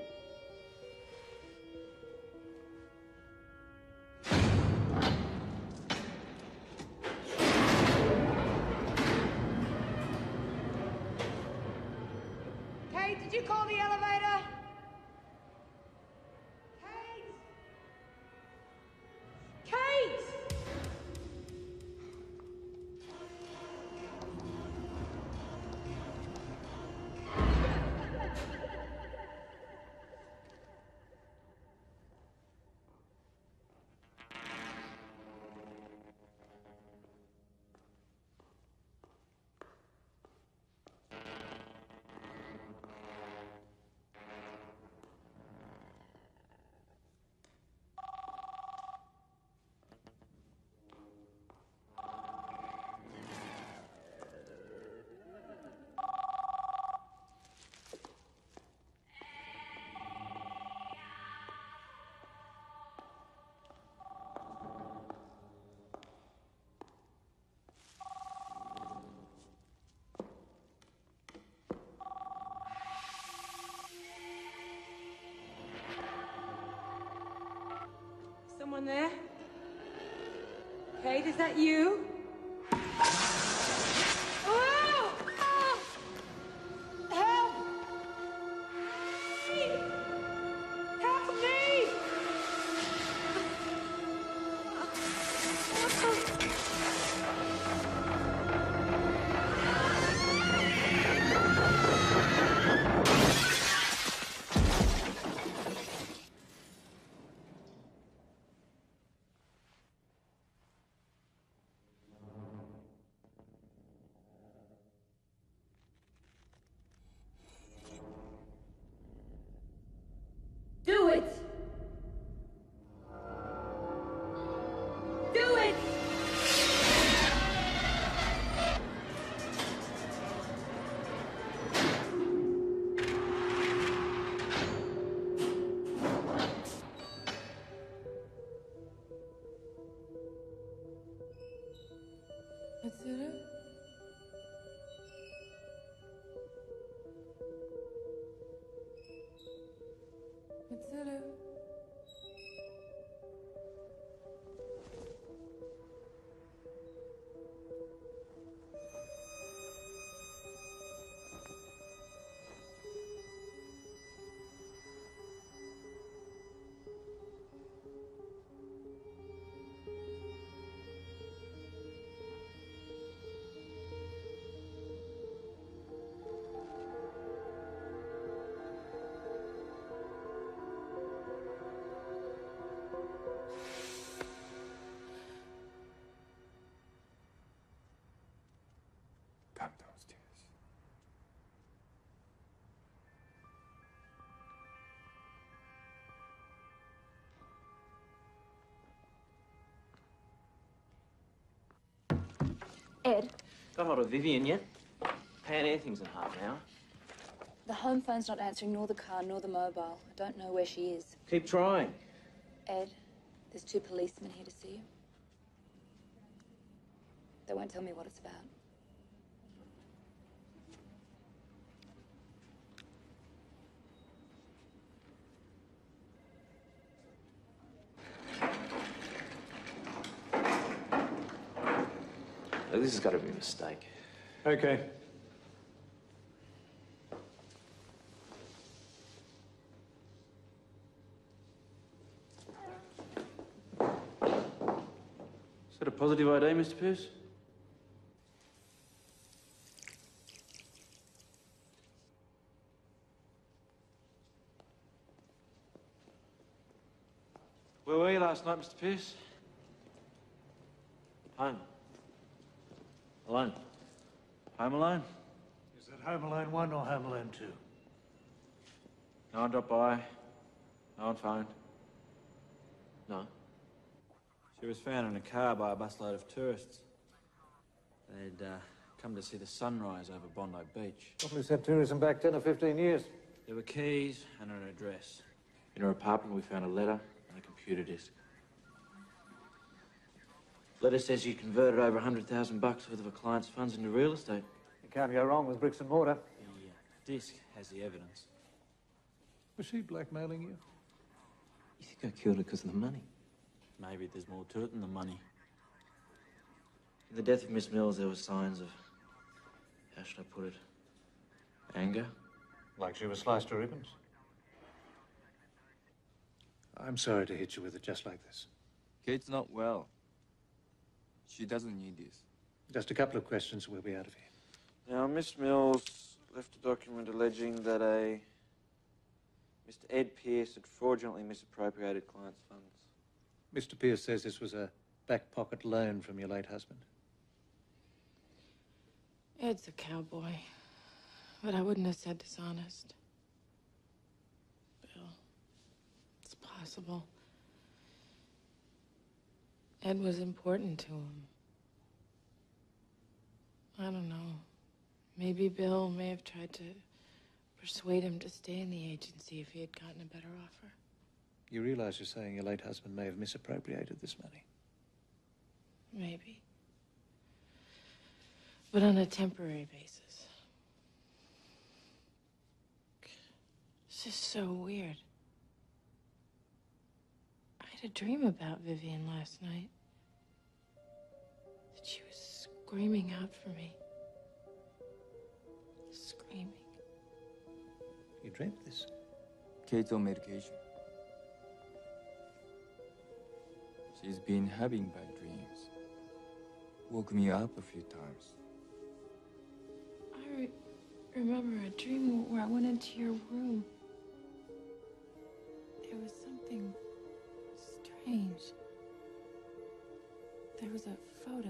Speaker 9: Kate, did you call the elevator? Kate! Kate! Someone there? Kate, is that you? Oh! Ah! Help! Help me!
Speaker 15: Do it! Do it!
Speaker 1: Mitsuru? Mitsuru?
Speaker 6: Come downstairs.
Speaker 10: Ed,
Speaker 17: Got hold of Vivian yet? Pan Air thing's in half an hour.
Speaker 10: the home phone's not answering, nor the car, nor the mobile. I don't know where she is.
Speaker 17: Keep trying.
Speaker 10: Ed, there's 2 policemen here to see you. They won't tell me what it's about.
Speaker 17: Look, this has got to be a mistake.
Speaker 5: Okay.
Speaker 14: positive ID, Mr. Pierce? Where were you last night, Mr. Pierce?
Speaker 2: Home. Alone.
Speaker 14: Home alone?
Speaker 18: Is that Home Alone 1 or Home Alone 2?
Speaker 14: No one dropped by? No one phoned?
Speaker 2: No.
Speaker 14: She was found in a car by a busload of tourists. They'd come to see the sunrise over Bondi Beach.
Speaker 18: Probably sent tourism back 10 or 15 years.
Speaker 14: There were keys and an address. In her apartment, we found a letter and a computer disk. Letter says you converted over $100,000 worth of a client's funds into real estate.
Speaker 18: You can't go wrong with bricks and mortar.
Speaker 14: The disc has the evidence.
Speaker 18: Was she blackmailing you?
Speaker 17: You think I killed her because of the money?
Speaker 14: Maybe there's more to it than the money.
Speaker 17: In the death of Miss Mills, there were signs of, how should I put it, anger?
Speaker 18: Like she was sliced to ribbons? I'm sorry to hit you with it just like this.
Speaker 7: Kate's not well. She doesn't need this.
Speaker 18: Just a couple of questions and we'll be out of here.
Speaker 14: Now, Miss Mills left a document alleging that a Mr. Ed Pierce had fraudulently misappropriated clients' funds.
Speaker 18: Mr. Pierce says this was a back pocket loan from your late husband.
Speaker 1: Ed's a cowboy, but I wouldn't have said dishonest. Bill, it's possible. Ed was important to him. I don't know. Maybe Bill may have tried to persuade him to stay in the agency if he had gotten a better offer.
Speaker 18: You realize you're saying your late husband may have misappropriated this money?
Speaker 1: Maybe. But on a temporary basis. It's just so weird. I had a dream about Vivian last night. That she was screaming out for me. Screaming.
Speaker 18: You dreamt this?
Speaker 7: Kate's on medication. She's been having bad dreams. Woke me up a few times.
Speaker 1: I remember a dream where I went into your room. There was something strange. There was a photo.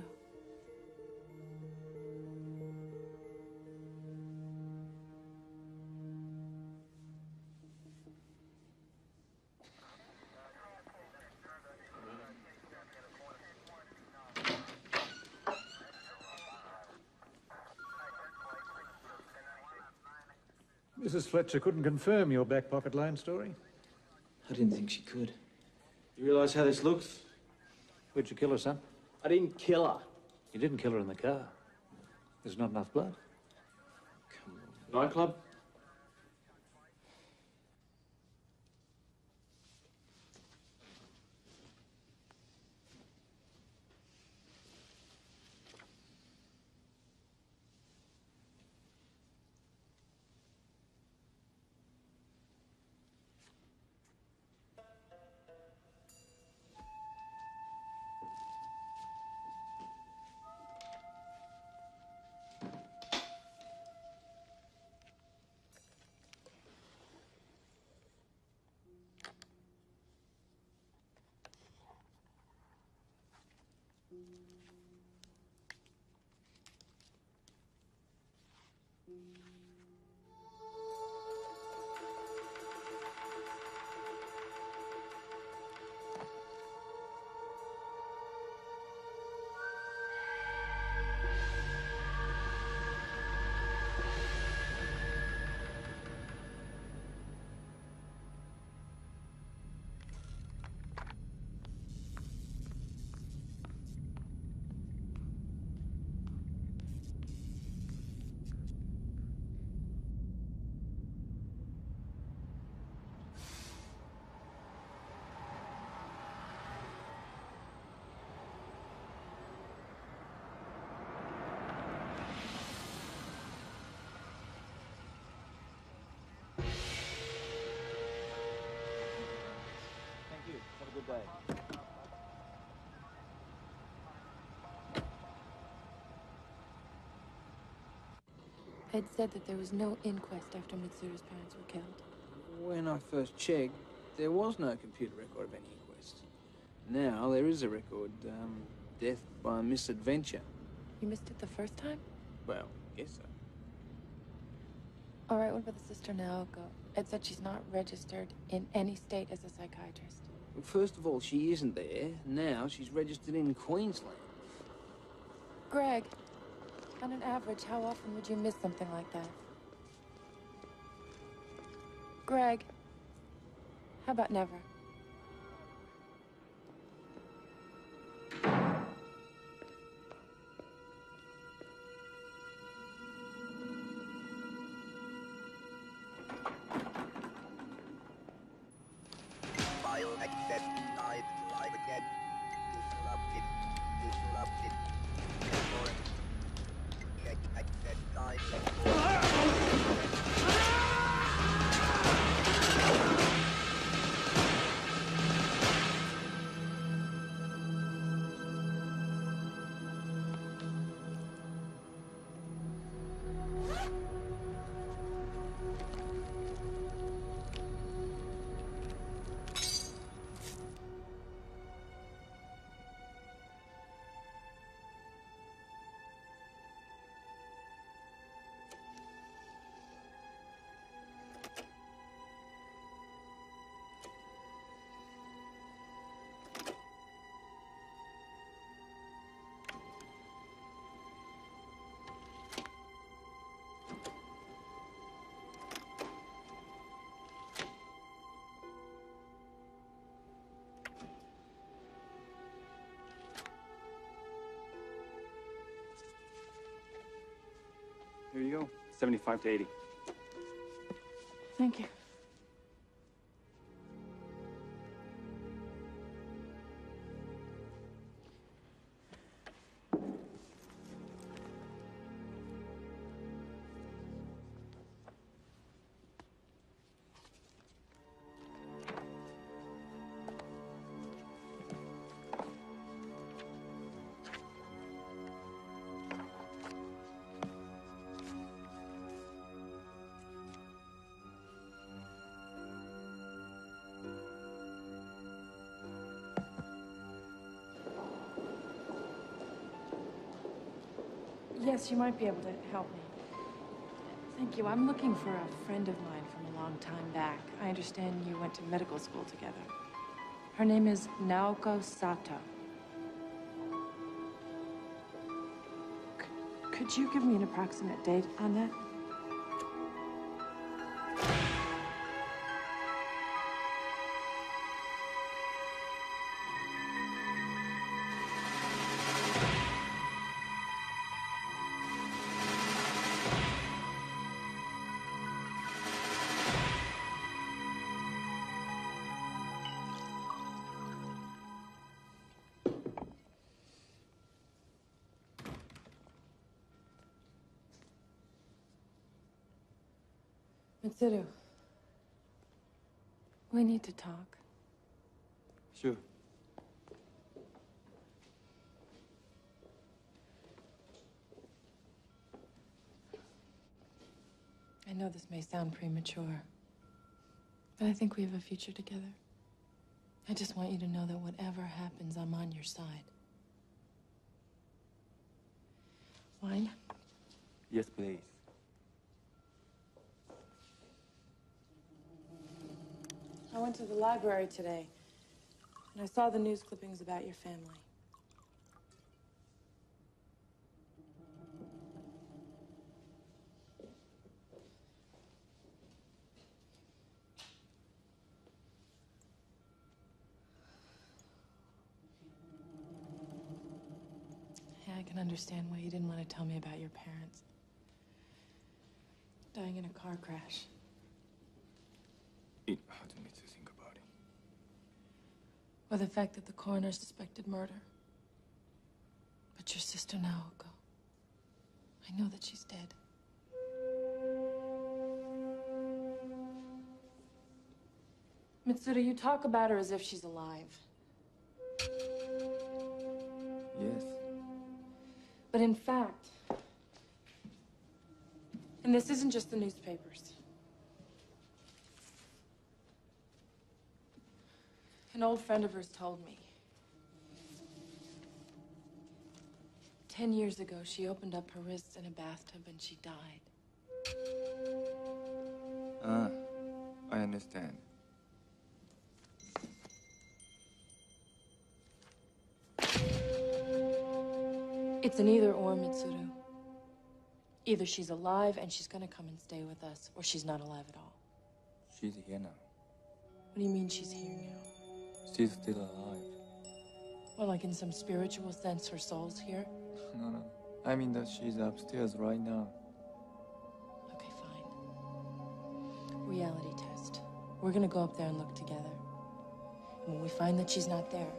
Speaker 18: Mrs. Fletcher couldn't confirm your back pocket loan story.
Speaker 17: I didn't think she could.
Speaker 14: You realise how this looks?
Speaker 18: Where'd you kill her, son?
Speaker 2: I didn't kill her.
Speaker 18: You didn't kill her in the car. There's not enough blood.
Speaker 14: Nightclub?
Speaker 1: Ed said that there was no inquest after Mitsuru's parents were killed.
Speaker 14: When I first checked, there was no computer record of any inquest. Now there is a record. Death by misadventure.
Speaker 1: You missed it the first time?
Speaker 14: Well, yes, so.
Speaker 1: All right, what about the sister Naoko? Ed said she's not registered in any state as a psychiatrist.
Speaker 14: Well, first of all, she isn't there. Now she's registered in Queensland.
Speaker 1: Greg, on an average, how often would you miss something like that? Greg, how about never?
Speaker 19: File access denied. Live again. Disrupted. Disrupted. Foreign. Check access time.
Speaker 7: Here you go. 75 to 80.
Speaker 1: Thank you. Yes, you might be able to help me. Thank you. I'm looking for a friend of mine from a long time back. I understand you went to medical school together. Her name is Naoko Sato. Could you give me an approximate date on that? Mitsuru, we need to talk.
Speaker 7: Sure.
Speaker 1: I know this may sound premature, but I think we have a future together. I just want you to know that whatever happens, I'm on your side. Wine?
Speaker 7: Yes, please.
Speaker 1: I went to the library today, and I saw the news clippings about your family. Yeah, I can understand why you didn't want to tell me about your parents. Dying in a car crash.
Speaker 7: It hurt me to think about it.
Speaker 1: Or the fact that the coroner suspected murder. But your sister Naoko, I know that she's dead. Mitsuru, you talk about her as if she's alive.
Speaker 7: Yes.
Speaker 1: But in fact, And this isn't just the newspapers. An old friend of hers told me. 10 years ago, she opened up her wrists in a bathtub and she died.
Speaker 7: Ah, I understand.
Speaker 1: It's an either-or, Mitsuru. Either she's alive and she's gonna come and stay with us, or she's not alive at all.
Speaker 7: She's here now.
Speaker 1: What do you mean she's here now?
Speaker 7: She's still alive.
Speaker 1: Well, like in some spiritual sense, her soul's here?
Speaker 7: No. I mean that she's upstairs right now.
Speaker 1: Okay, fine. Reality test. We're gonna go up there and look together. And when we find that she's not there,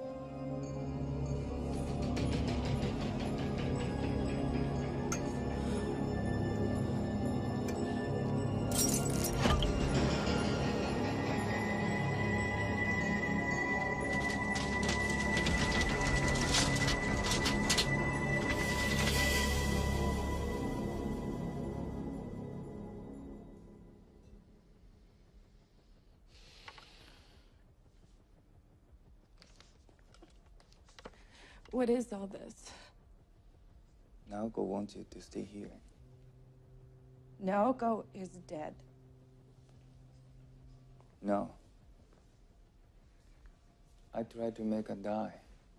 Speaker 1: what is all this?
Speaker 7: Naoko wants you to stay here.
Speaker 1: Naoko is dead.
Speaker 7: No. I tried to make her die.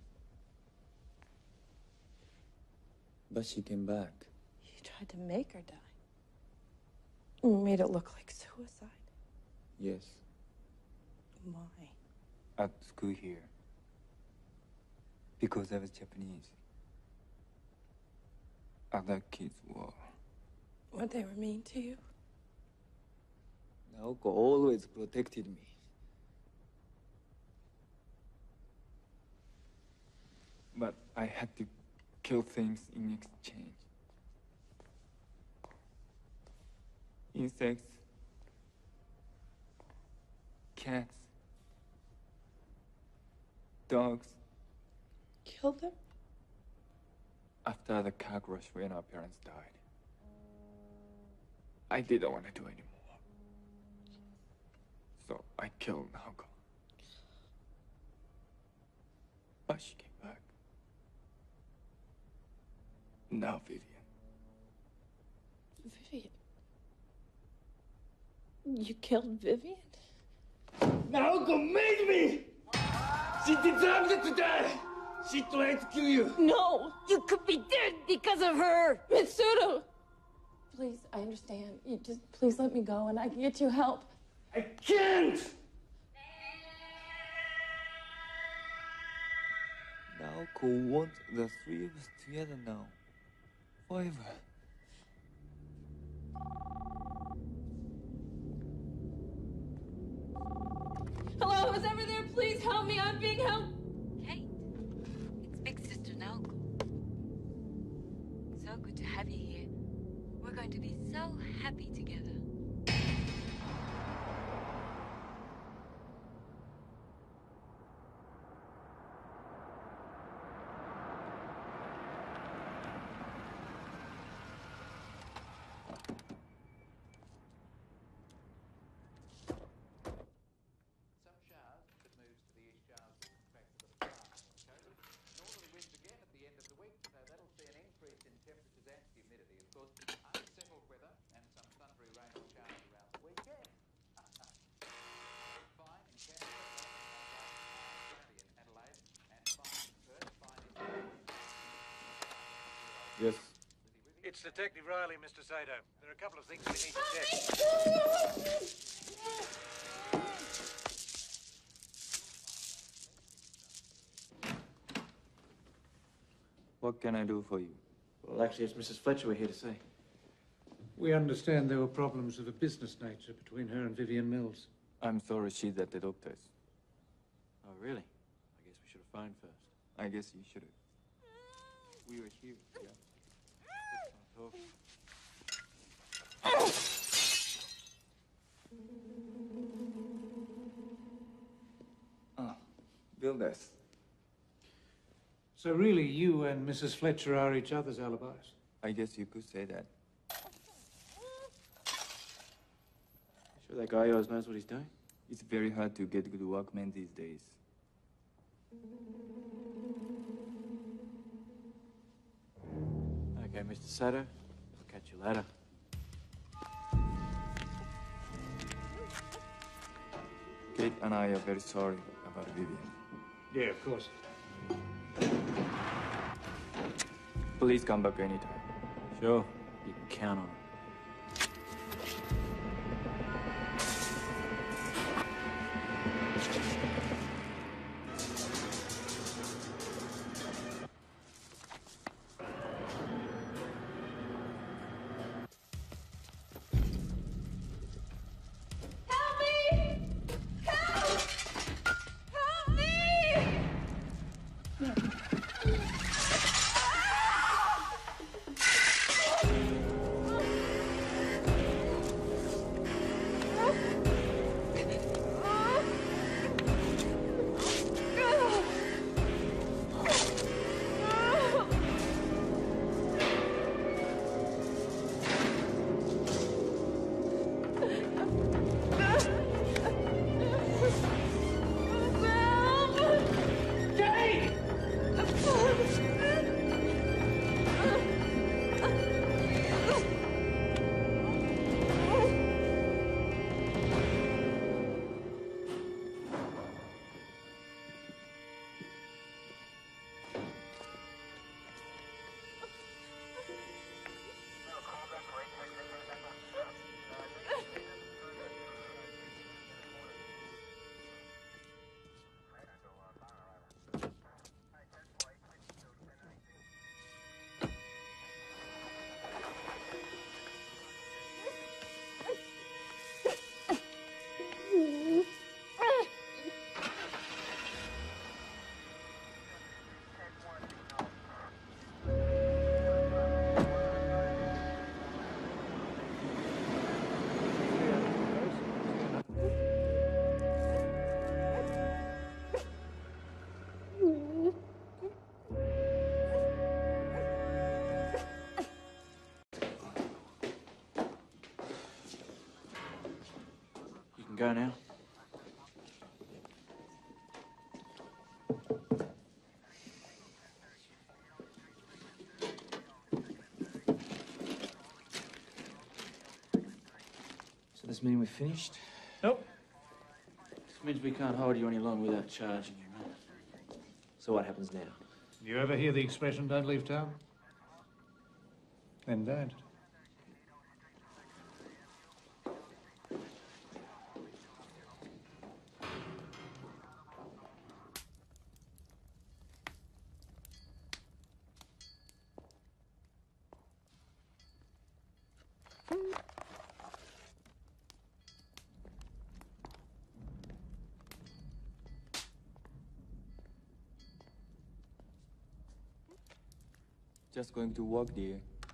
Speaker 7: But she came back.
Speaker 1: You tried to make her die. You made it look like suicide.
Speaker 7: Yes,
Speaker 1: Why?
Speaker 7: at school here. Because I was Japanese. Other kids were.
Speaker 1: What, they were mean to you?
Speaker 7: Naoko always protected me. But I had to kill things in exchange. Insects, cats, dogs.
Speaker 1: Kill them?
Speaker 7: After the car crash when our parents died, I didn't want to do anymore. So I killed Naoko. But she came back. Now Vivian.
Speaker 1: Vivian? You killed Vivian?
Speaker 7: Naoko made me! She deserved to die! She tried to kill you!
Speaker 1: No! You could be dead because of her! Mitsuru! Please, I understand. You just please let me go and I can get you help.
Speaker 7: I can't! Naoko wants the three of us together now. Forever.
Speaker 1: Hello, who's ever there? Please help me. I'm being helped.
Speaker 13: Kate, it's Big Sister Naoko. So good to have you here. We're going to be so happy together.
Speaker 7: Yes.
Speaker 18: It's Detective Riley, Mr. Sato. There are a couple of things we need to check.
Speaker 7: What can I do for you?
Speaker 17: Well, actually, it's Mrs. Fletcher we're here to see.
Speaker 18: We understand there were problems of a business nature between her and Vivian Mills.
Speaker 7: I'm sorry she's at the doctor's.
Speaker 17: Oh, really? I guess we should have phoned first.
Speaker 7: I guess you should have. We were here, yeah. Builders.
Speaker 18: So really, you and Mrs. Fletcher are each other's alibis?
Speaker 7: I guess you could say that.
Speaker 17: that guy always knows what he's doing?
Speaker 7: It's very hard to get good workmen these days.
Speaker 17: Okay, Mr. Sato. I'll catch you later.
Speaker 7: Kate and I are very sorry about Vivian.
Speaker 18: Yeah, of course.
Speaker 7: Please come back anytime.
Speaker 17: Sure. You can count on it.
Speaker 9: Help me! Help! Help me!
Speaker 17: You can go now. So this mean we're finished?
Speaker 18: Nope.
Speaker 17: This means we can't hold you any longer without charging you, man. So what happens now?
Speaker 18: You ever hear the expression, don't leave town? Then don't.
Speaker 7: Just going to walk, dear.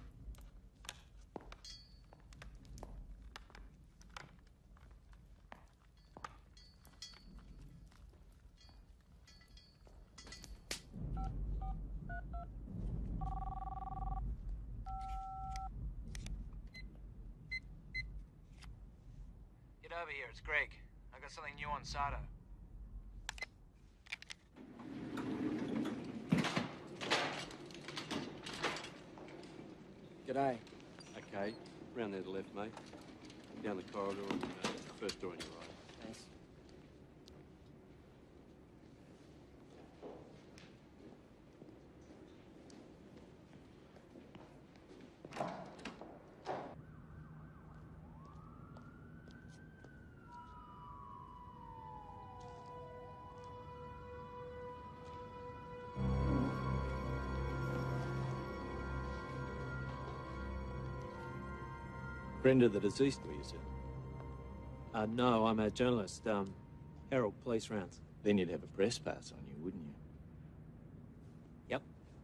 Speaker 20: Get over here, it's Greg. I got something new on Sato.
Speaker 21: G'day. Okay, round there to the left, mate. Down the corridor and first door on your right.
Speaker 17: Thanks.
Speaker 21: Friend of the deceased, were you, sir?
Speaker 2: No, I'm a journalist. Herald Police Rounds.
Speaker 21: Then you'd have a press pass on you, wouldn't you?
Speaker 2: Yep.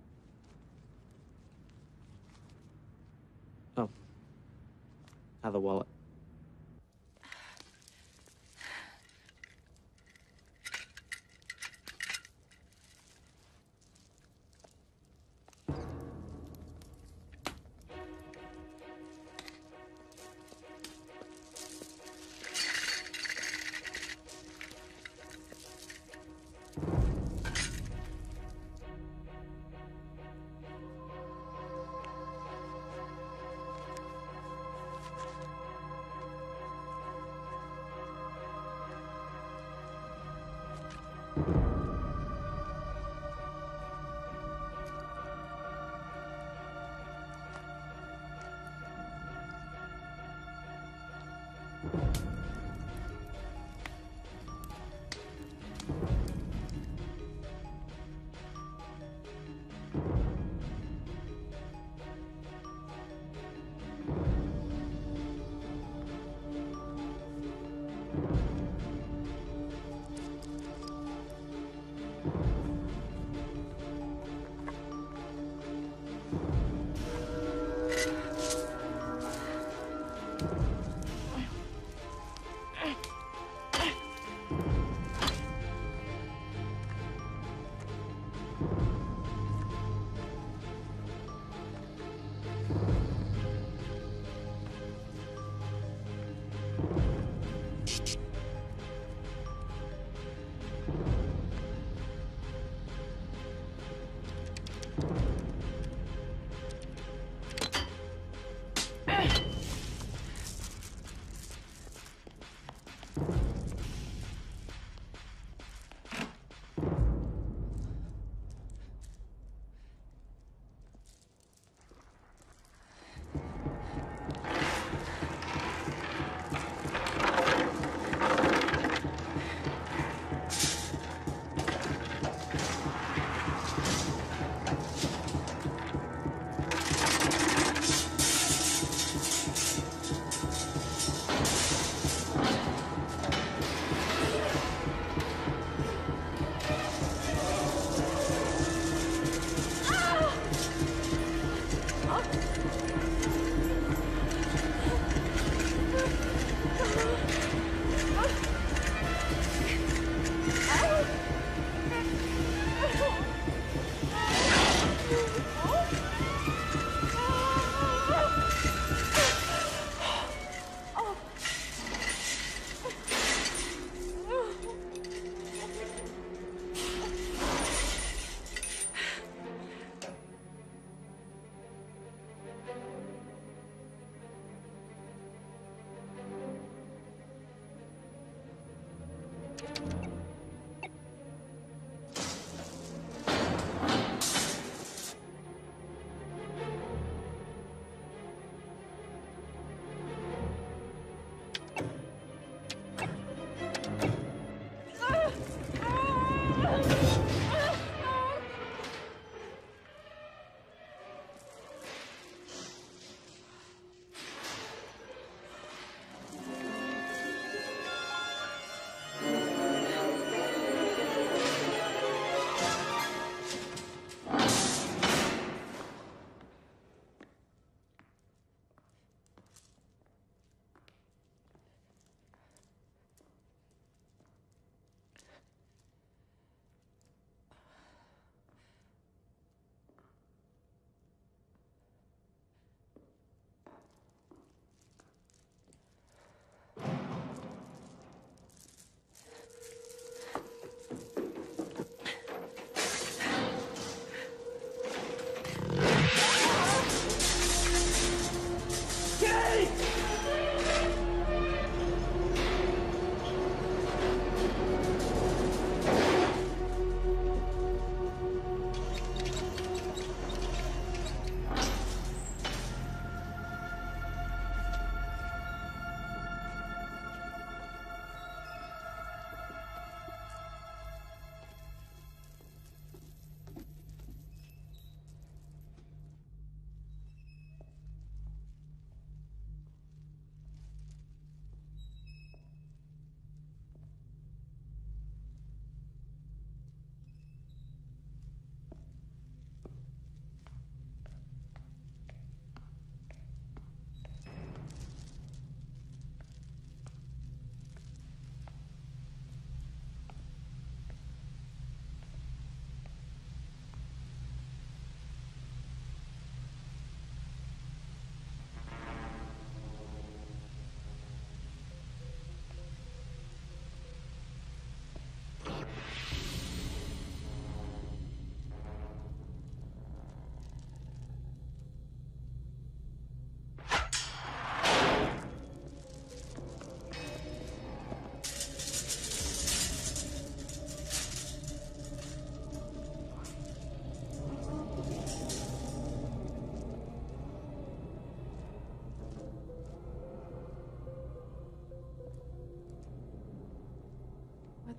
Speaker 2: Oh. Other wallet.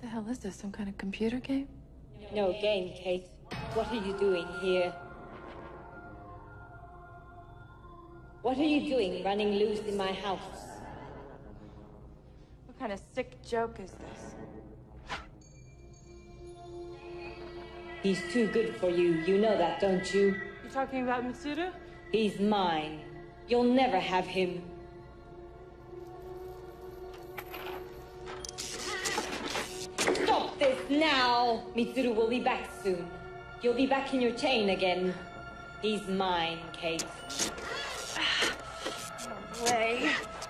Speaker 1: the hell is this? Some kind of computer game?
Speaker 15: No game, Kate. What are you doing here? What are you doing running loose in my house?
Speaker 1: What kind of sick joke is this?
Speaker 15: He's too good for you. You know that, don't you?
Speaker 1: You talking about Mitsuru?
Speaker 15: He's mine. You'll never have him. Stop this now! Mitsuru will be back soon. You'll be back in your chain again. He's mine, Kate.
Speaker 1: No way.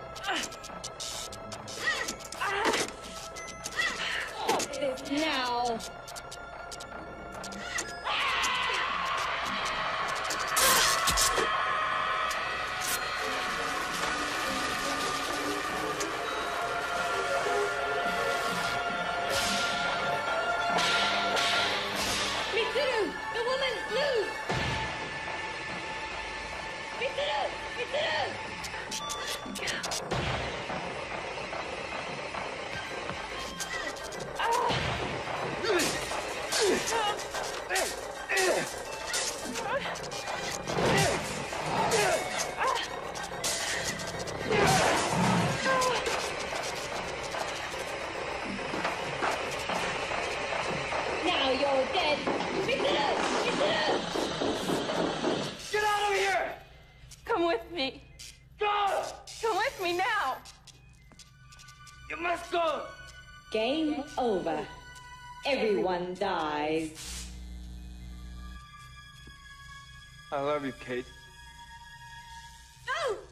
Speaker 15: Stop this now! Now you're dead!
Speaker 1: Get out of here! Come with me. Go! Come with me now!
Speaker 14: You must go!
Speaker 15: Game over. Everyone dies.
Speaker 7: I love you, Kate.
Speaker 1: No!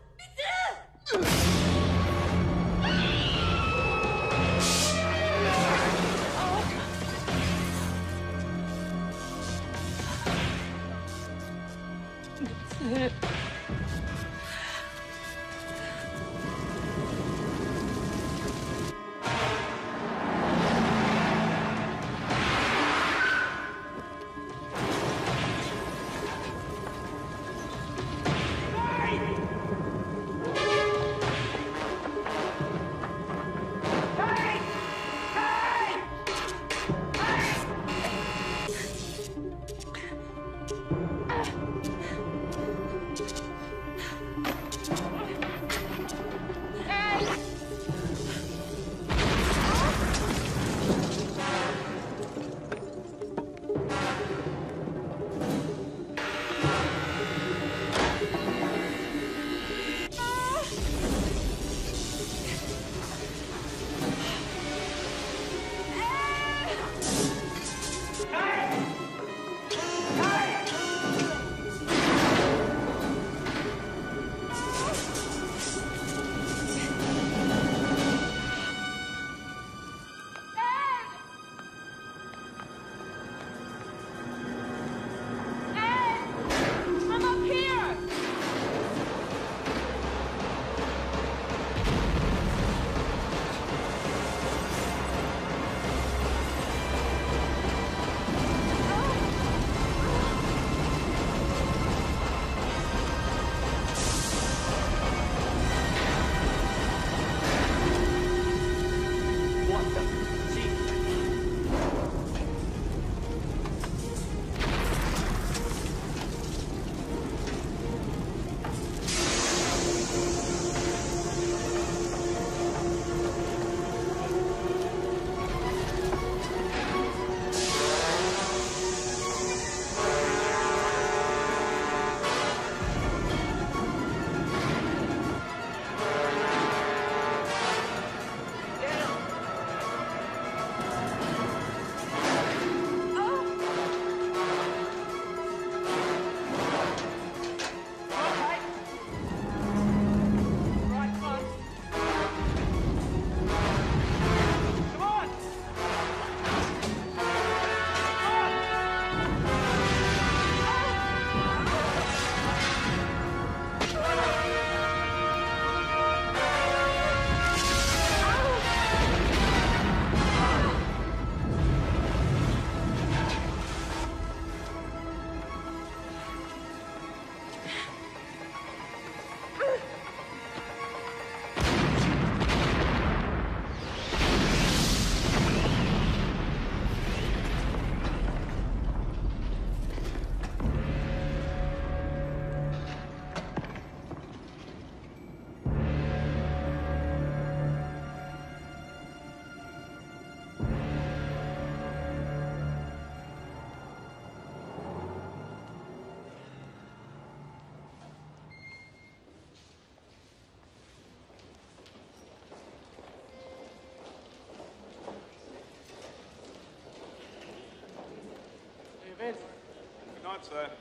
Speaker 20: Right, sir.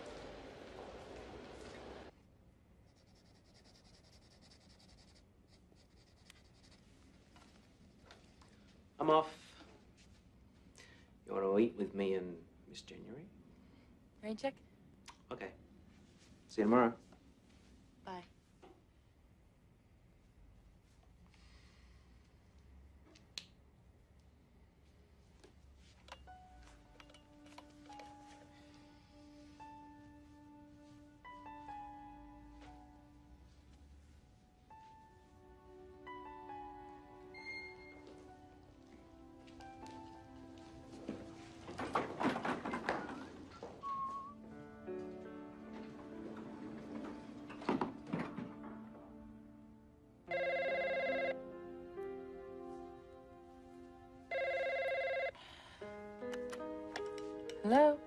Speaker 2: I'm off. You want to eat with me and Miss January?
Speaker 1: Rain check?
Speaker 2: Okay. See you tomorrow.
Speaker 1: Bye. Hello?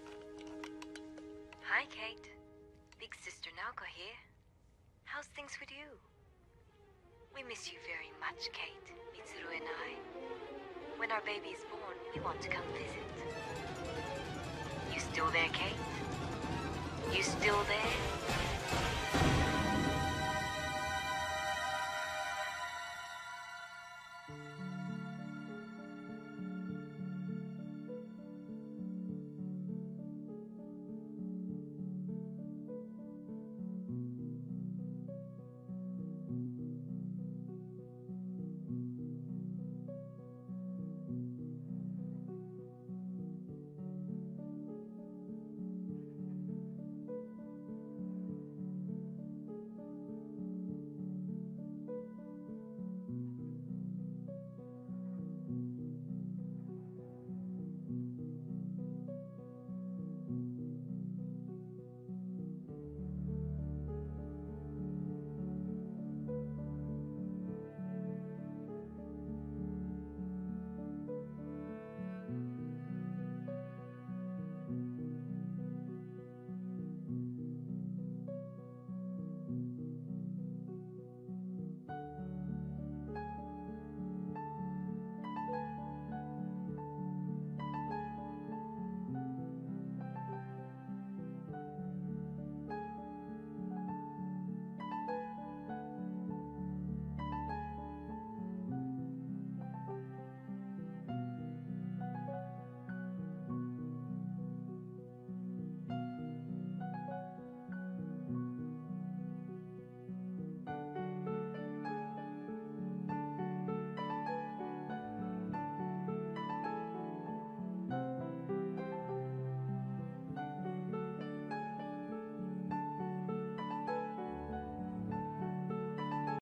Speaker 4: Hi, Kate. Big Sister Naoko here. How's things with you? We miss you very much, Kate, Mitsuru and I. When our baby is born, we want to come visit. You still there, Kate? You still there?